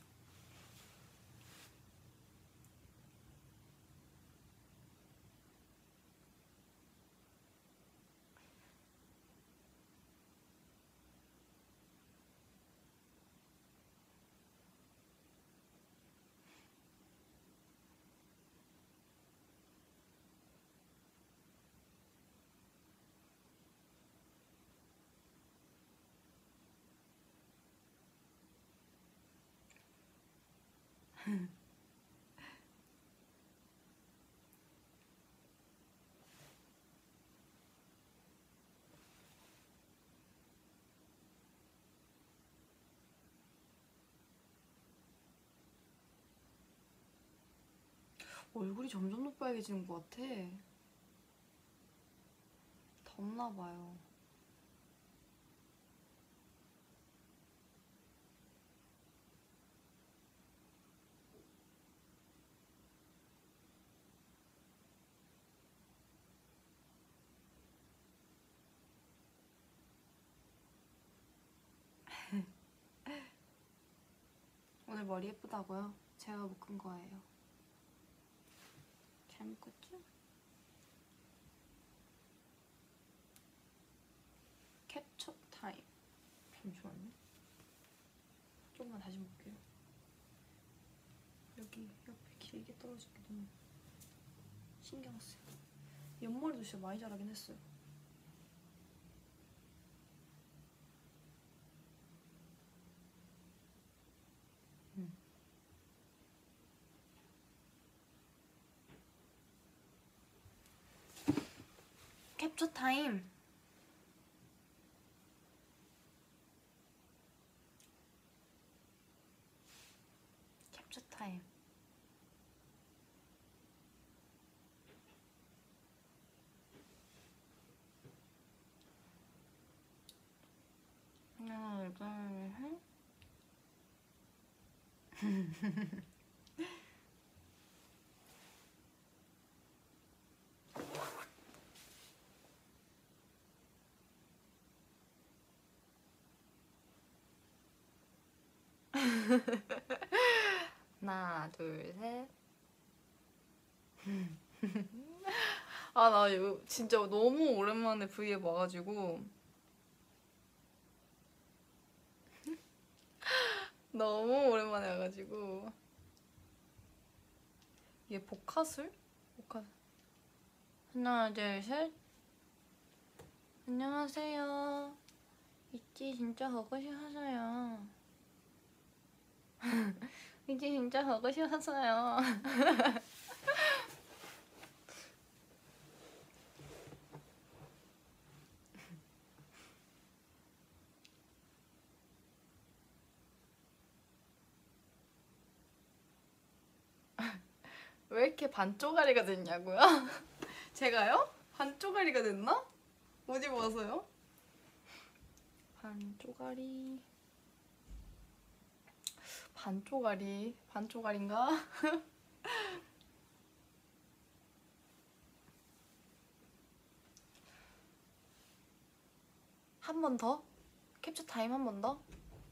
얼굴이 점점 더 빨개지는 것 같아. 덥나 봐요. 오늘 머리 예쁘다고요? 제가 묶은 거예요. 잘 묶었죠? 캡처 타임. 잠시만요. 조금만 다시 묶게요. 여기 옆에 길게 떨어지게 너무 신경 쓰여. 옆머리도 진짜 많이 자라긴 했어요. 캡처 타임. 캡처 타임. 하나, 둘, 셋. 하나, 둘, 셋. 아, 나 이거 진짜 너무 오랜만에 브이앱 와가지고 너무 오랜만에 와가지고 이게 복화술? 복화술. 하나, 둘, 셋. 안녕하세요. 있지 진짜 보고 싶어서요. 있지 진짜 보고 싶어서요. 왜 이렇게 반쪽아리가 됐냐고요? 제가요? 반쪽아리가 됐나? 어디 봐서요? 반쪽아리. 반쪽아리인가? 한 번 더? 캡처 타임 한 번 더?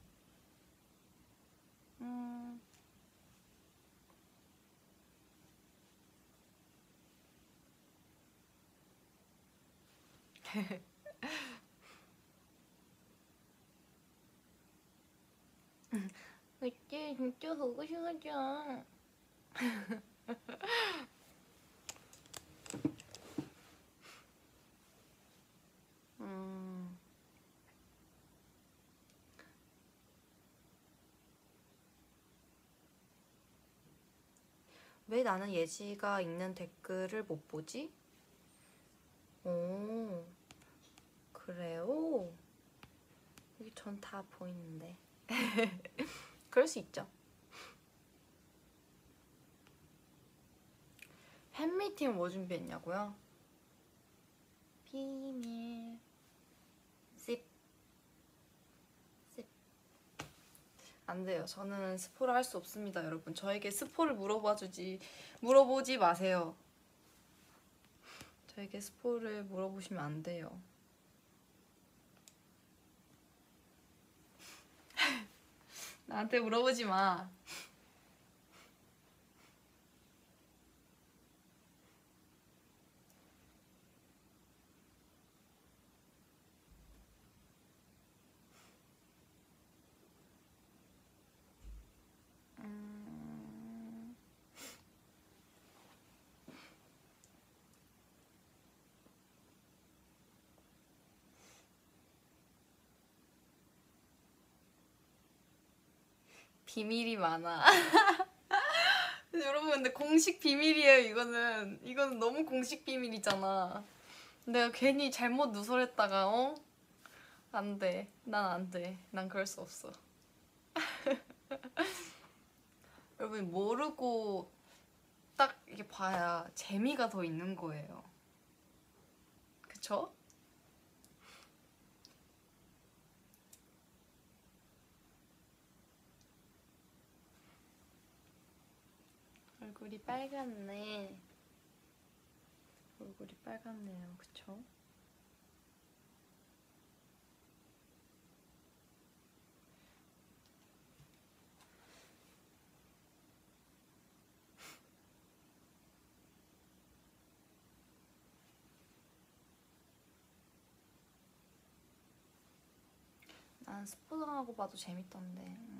그치 진짜 보고 싶었죠. 왜 나는 예지가 읽는 댓글을 못 보지? 오, 그래요? 여기 전 다 보이는데. 그럴 수 있죠. 팬미팅 뭐 준비했냐고요? 비밀. 씹. 안 돼요. 저는 스포를 할 수 없습니다, 여러분. 저에게 스포를 물어보지 마세요. 저에게 스포를 물어보시면 안 돼요. 나한테 물어보지 마. 비밀이 많아. 여러분 근데 공식 비밀이에요. 이거는 너무 공식 비밀이잖아. 내가 괜히 잘못 누설했다가 안 돼. 난 안 돼. 난 그럴 수 없어. 여러분 모르고 딱 이게 봐야 재미가 더 있는 거예요. 그쵸? 얼굴이 빨갛네. 얼굴이 빨갛네요. 그쵸? 난 스포당하고 봐도 재밌던데.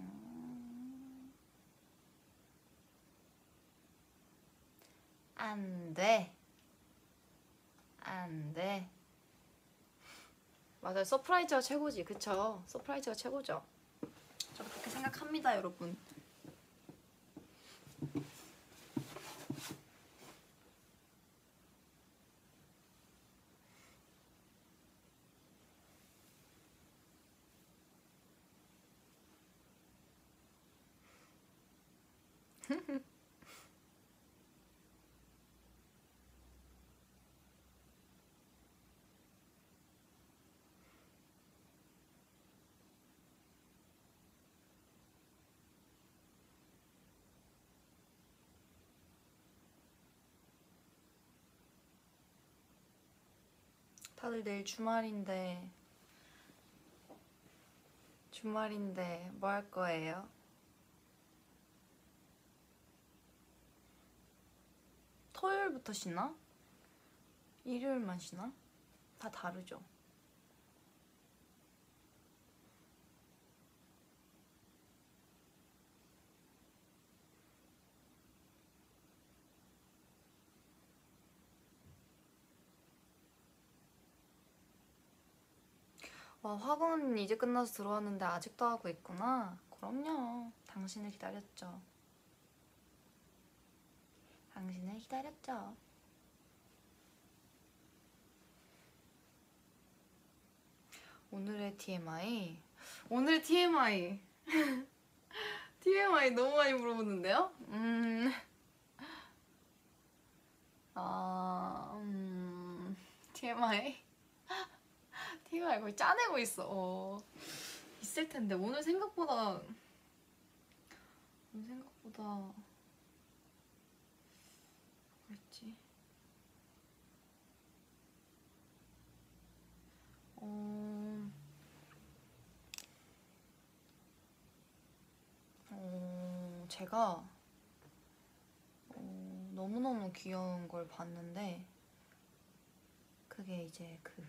안 돼. 안 돼. 맞아요. 서프라이즈가 최고지. 그쵸? 서프라이즈가 최고죠. 저도 그렇게 생각합니다, 여러분. 다들 내일 주말인데 뭐 할 거예요? 토요일부터 쉬나? 일요일만 쉬나? 다 다르죠. 와, 학원 이제 끝나서 들어왔는데 아직도 하고 있구나. 그럼요. 당신을 기다렸죠. 당신을 기다렸죠. 오늘의 TMI. 오늘 TMI. TMI 너무 많이 물어보는데요? TMI? TMI 거의 짜내고 있어. 있을 텐데 오늘 생각보다 그랬지. 제가 너무너무 귀여운 걸 봤는데 그게 이제 그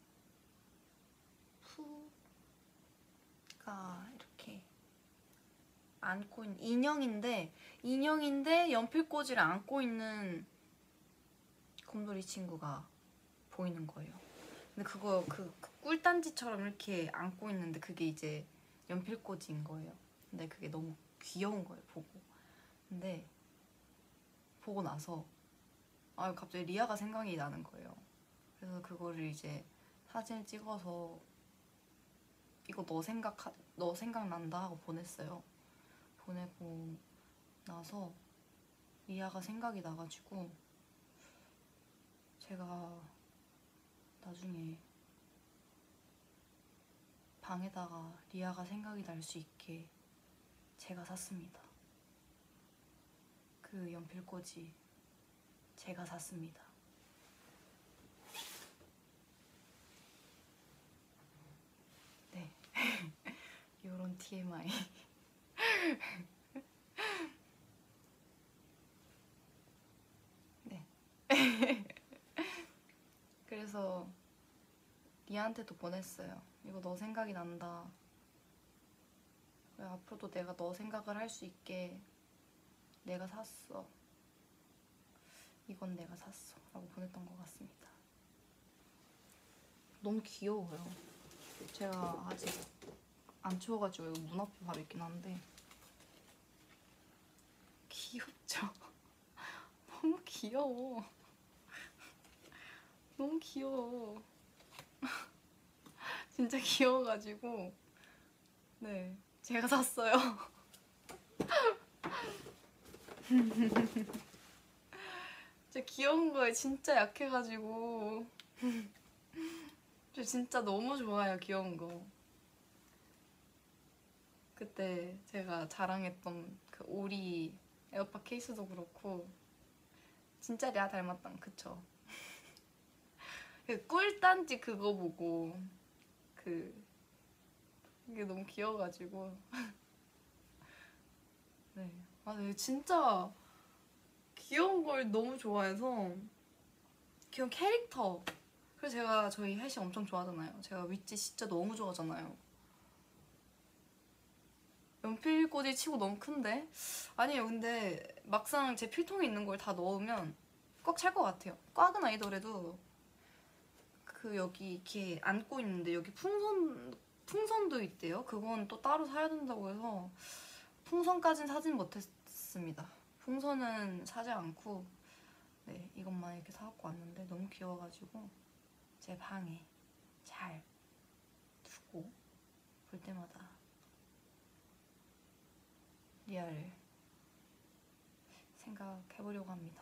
푸가 이렇게 안고 있는 인형인데 연필꽂이를 안고 있는 곰돌이 친구가 보이는 거예요. 근데 그거 그 꿀단지처럼 이렇게 안고 있는데 그게 이제 연필꽂이인 거예요. 근데 그게 너무 귀여운 거예요, 보고. 근데 보고 나서 갑자기 리아가 생각이 나는 거예요. 그래서 그거를 이제 사진을 찍어서 이거 너 생각난다 하고 보냈어요. 보내고 나서 리아가 생각이 나가지고 제가 나중에 방에다가 리아가 생각이 날 수 있게 제가 샀습니다. 그 연필꽂이 제가 샀습니다. 네. 요런 TMI. 네. 그래서 리아한테도 보냈어요. 이거 너 생각이 난다. 앞으로도 내가 너 생각을 할 수 있게 내가 샀어. 이건 내가 샀어. 라고 보냈던 것 같습니다. 너무 귀여워요. 제가 아직 안 추워가지고 여기 문 앞에 바로 있긴 한데 귀엽죠? 너무 귀여워. 너무 귀여워. 진짜 귀여워가지고 네 제가 샀어요. 진짜 귀여운 거에 진짜 약해가지고 저 진짜 너무 좋아요. 귀여운 거. 그때 제가 자랑했던 그 오리 에어팟 케이스도 그렇고 진짜 레아 닮았다. 그쵸? 그 꿀단지 그거 보고 이게 너무 귀여워가지고 네. 아, 네, 진짜 귀여운 걸 너무 좋아해서 귀여운 캐릭터. 그래서 제가 저희 혜씨 엄청 좋아하잖아요. 제가 위치 진짜 너무 좋아하잖아요. 연필꽂이 치고 너무 큰데? 아니에요. 근데 막상 제 필통에 있는 걸 다 넣으면 꽉 찰 것 같아요. 꽉은 아니더라도 그 여기 이렇게 안고 있는데 여기 풍선도 있대요. 그건 또 따로 사야 된다고 해서 풍선까진 사진 못했습니다. 풍선은 사지 않고 네 이것만 이렇게 사갖고 왔는데 너무 귀여워가지고 제 방에 잘 두고 볼 때마다 리아를 생각해보려고 합니다.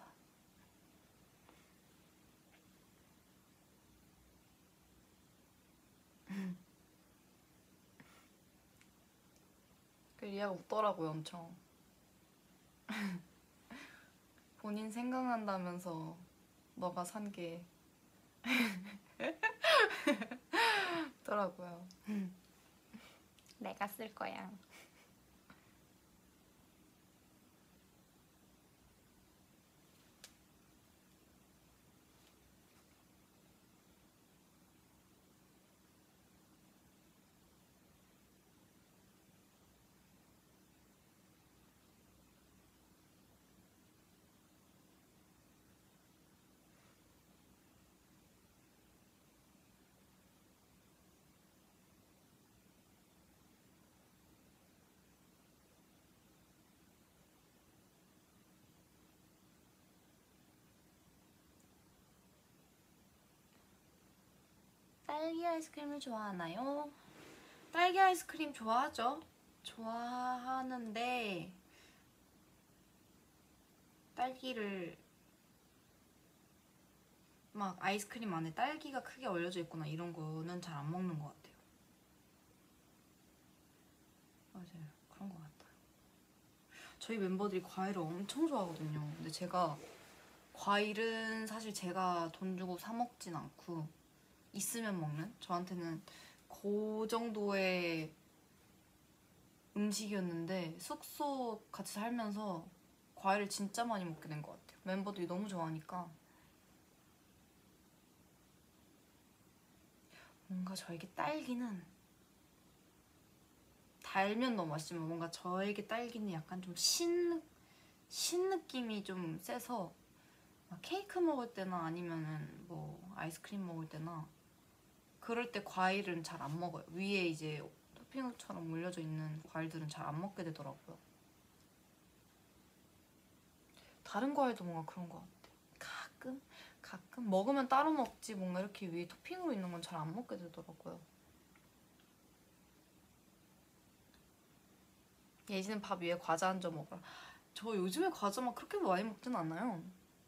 그 리아가 웃더라고요. 엄청. 본인 생각난다면서 너가 산 게 웃더라고요. 내가 쓸 거야. 딸기 아이스크림을 좋아하나요? 딸기 아이스크림 좋아하죠? 좋아하는데 딸기를 막 아이스크림 안에 딸기가 크게 얼려져 있거나 이런 거는 잘 안 먹는 것 같아요. 맞아요. 그런 것 같아요. 저희 멤버들이 과일을 엄청 좋아하거든요. 근데 제가 과일은 사실 제가 돈 주고 사 먹진 않고 있으면 먹는? 저한테는 그 정도의 음식이었는데 숙소 같이 살면서 과일을 진짜 많이 먹게 된 것 같아요. 멤버들이 너무 좋아하니까. 뭔가 저에게 딸기는 달면 너무 맛있지만 뭔가 저에게 딸기는 약간 좀 신 느낌이 좀 세서 케이크 먹을 때나 아니면은 뭐 아이스크림 먹을 때나 그럴 때 과일은 잘 안 먹어요. 위에 이제 토핑처럼 올려져 있는 과일들은 잘 안 먹게 되더라고요. 다른 과일도 뭔가 그런 것 같아요. 가끔 먹으면 따로 먹지 뭔가 이렇게 위에 토핑으로 있는 건 잘 안 먹게 되더라고요. 예지는 밥 위에 과자 얹어 먹어라. 저 요즘에 과자 막 그렇게 많이 먹진 않아요.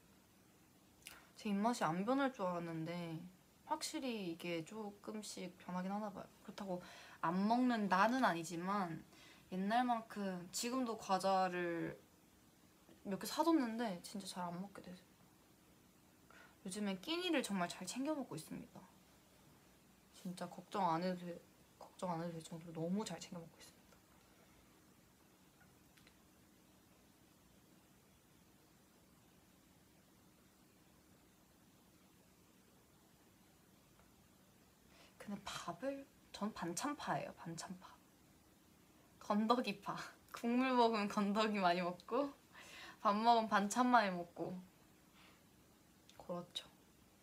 제 입맛이 안 변할 줄 알았는데 확실히 이게 조금씩 변하긴 하나 봐요. 그렇다고 안 먹는 나는 아니지만 옛날만큼 지금도 과자를 몇 개 사뒀는데 진짜 잘 안 먹게 돼서 요즘엔 끼니를 정말 잘 챙겨 먹고 있습니다. 진짜 걱정 안 해도 될 정도로 너무 잘 챙겨 먹고 있습니다. 전 반찬파예요. 반찬파. 건더기파. 국물 먹으면 건더기 많이 먹고 밥 먹으면 반찬 많이 먹고. 그렇죠.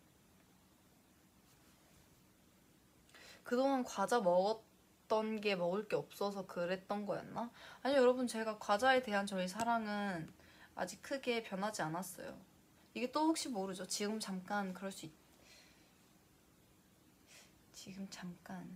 그동안 과자 먹었던 게 먹을 게 없어서 그랬던 거였나? 아니 여러분, 제가 과자에 대한 저의 사랑은 아직 크게 변하지 않았어요. 이게 또 혹시 모르죠. 지금 잠깐 그럴 수 지금 잠깐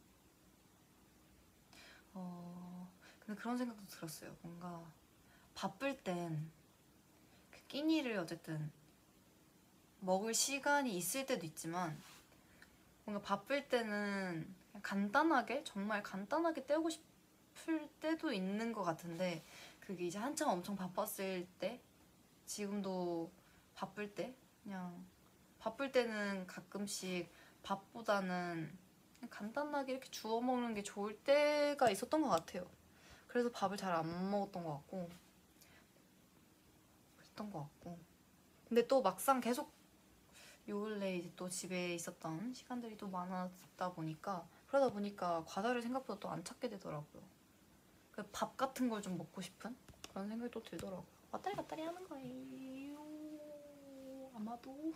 근데 그런 생각도 들었어요. 뭔가 바쁠 땐 그 끼니를 어쨌든 먹을 시간이 있을 때도 있지만 뭔가 바쁠 때는 그냥 간단하게, 정말 간단하게 때우고 싶을 때도 있는 것 같은데, 그게 이제 한창 엄청 바빴을 때, 지금도 바쁠 때, 그냥 바쁠 때는 가끔씩 밥보다는 그냥 간단하게 이렇게 주워 먹는 게 좋을 때가 있었던 것 같아요. 그래서 밥을 잘 안 먹었던 것 같고 그랬던 것 같고 근데 또 막상 계속 요 근래 이제 또 집에 있었던 시간들이 또 많았다 보니까, 그러다 보니까 과자를 생각보다 또 안 찾게 되더라고요. 그 밥 같은 걸 좀 먹고 싶은 그런 생각이 또 들더라고요. 왔다리 갔다리 하는 거예요. 아마도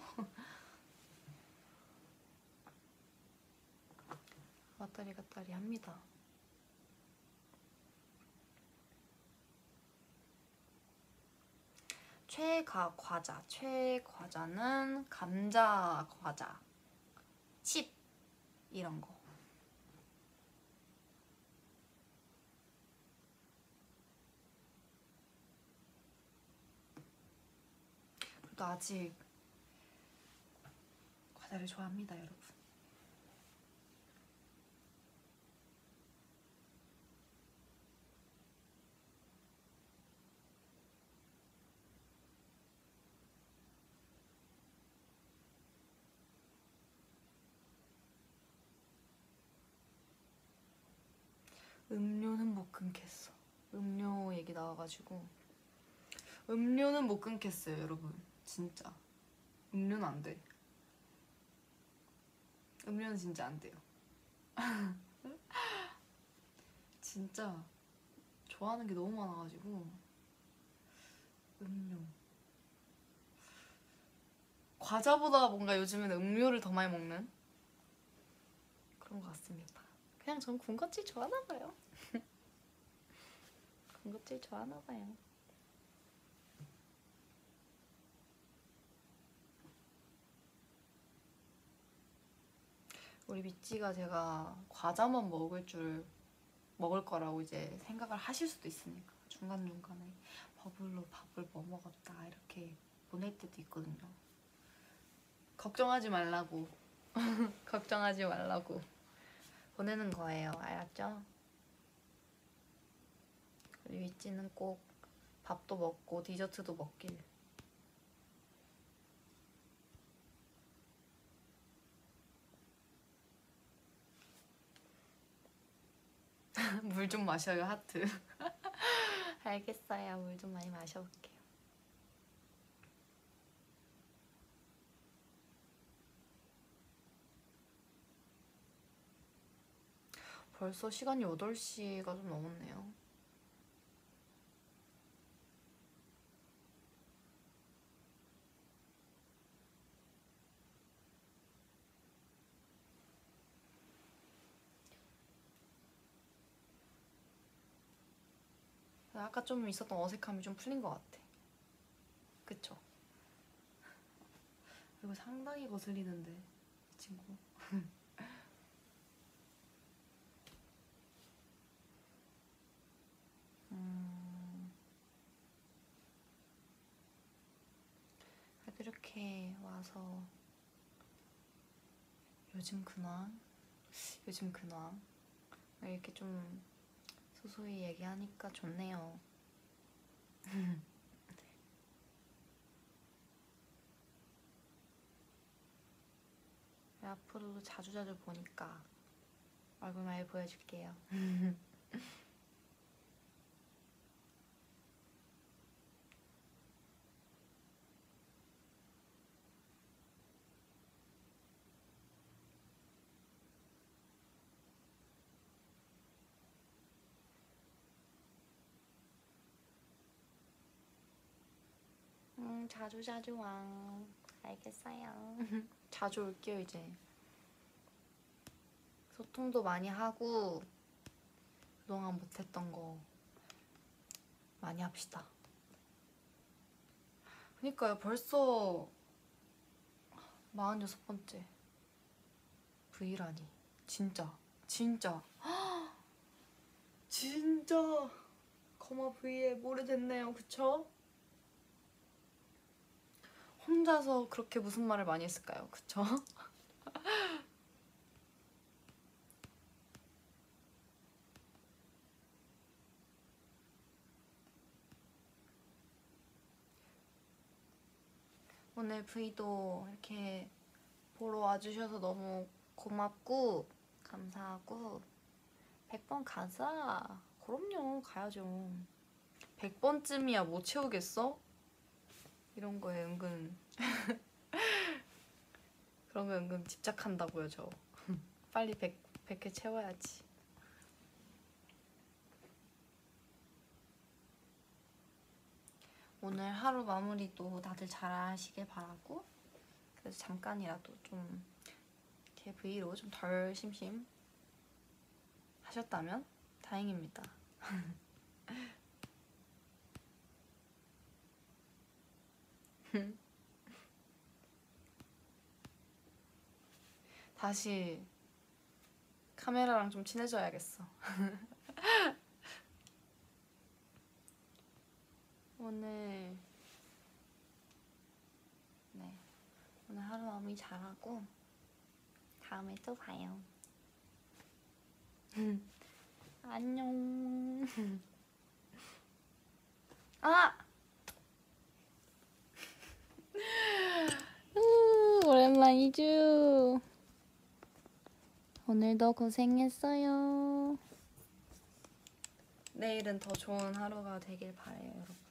왔다리 갔다리 합니다. 최과자는 감자 과자, 칩 이런 거. 그래도 아직 과자를 좋아합니다, 여러분. 음료는 못 끊겠어. 음료 얘기 나와가지고 음료는 못 끊겠어요, 여러분. 진짜 음료는 안 돼. 음료는 진짜 안 돼요. 진짜 좋아하는 게 너무 많아가지고. 음료, 과자보다 뭔가 요즘엔 음료를 더 많이 먹는 그런 것 같습니다. 그냥 전 군것질 좋아하나 봐요. 군것질 좋아하나 봐요. 우리 미찌가 제가 과자만 먹을 거라고 이제 생각을 하실 수도 있으니까 중간중간에 버블로 밥을 뭐 먹었다 이렇게 보낼 때도 있거든요. 걱정하지 말라고 걱정하지 말라고 보내는 거예요. 알았죠? 우리 미찌는 꼭 밥도 먹고 디저트도 먹길. 물 좀 마셔요, 하트. 알겠어요. 물 좀 많이 마셔볼게요. 벌써 시간이 8시가 좀 넘었네요. 아까 좀 있었던 어색함이 좀 풀린 것 같아. 그쵸? 그리고 상당히 거슬리는데, 이 친구. 그래도 이렇게 와서 요즘 근황 이렇게 좀 소소히 얘기하니까 좋네요. 앞으로도 자주자주 보니까 얼굴 많이 보여줄게요. 자주 자주 와. 알겠어요. 자주 올게요 이제. 소통도 많이 하고 그동안 못했던 거 많이 합시다. 그니까요, 벌써 46번째 V라니. 진짜 진짜 거마 V에 오래됐네요. 그쵸? 혼자서 그렇게 무슨 말을 많이 했을까요? 그쵸? 오늘 V도 이렇게 보러 와주셔서 너무 고맙고 감사하고 100번 가자. 그럼요, 가야죠. 100번쯤이야 못 채우겠어? 이런 거에 은근 그런 거 은근 집착한다고요 저. 빨리 100회 채워야지. 오늘 하루 마무리도 다들 잘 하시길 바라고, 그래서 잠깐이라도 좀 이렇게 브이로그 좀 덜 심심 하셨다면 다행입니다. 다시 카메라랑 좀 친해져야겠어. 오늘 하루 마무리 잘하고 다음에 또 봐요. 안녕. 아! 오랜만이죠. 오늘도 고생했어요. 내일은 더 좋은 하루가 되길 바래요, 여러분.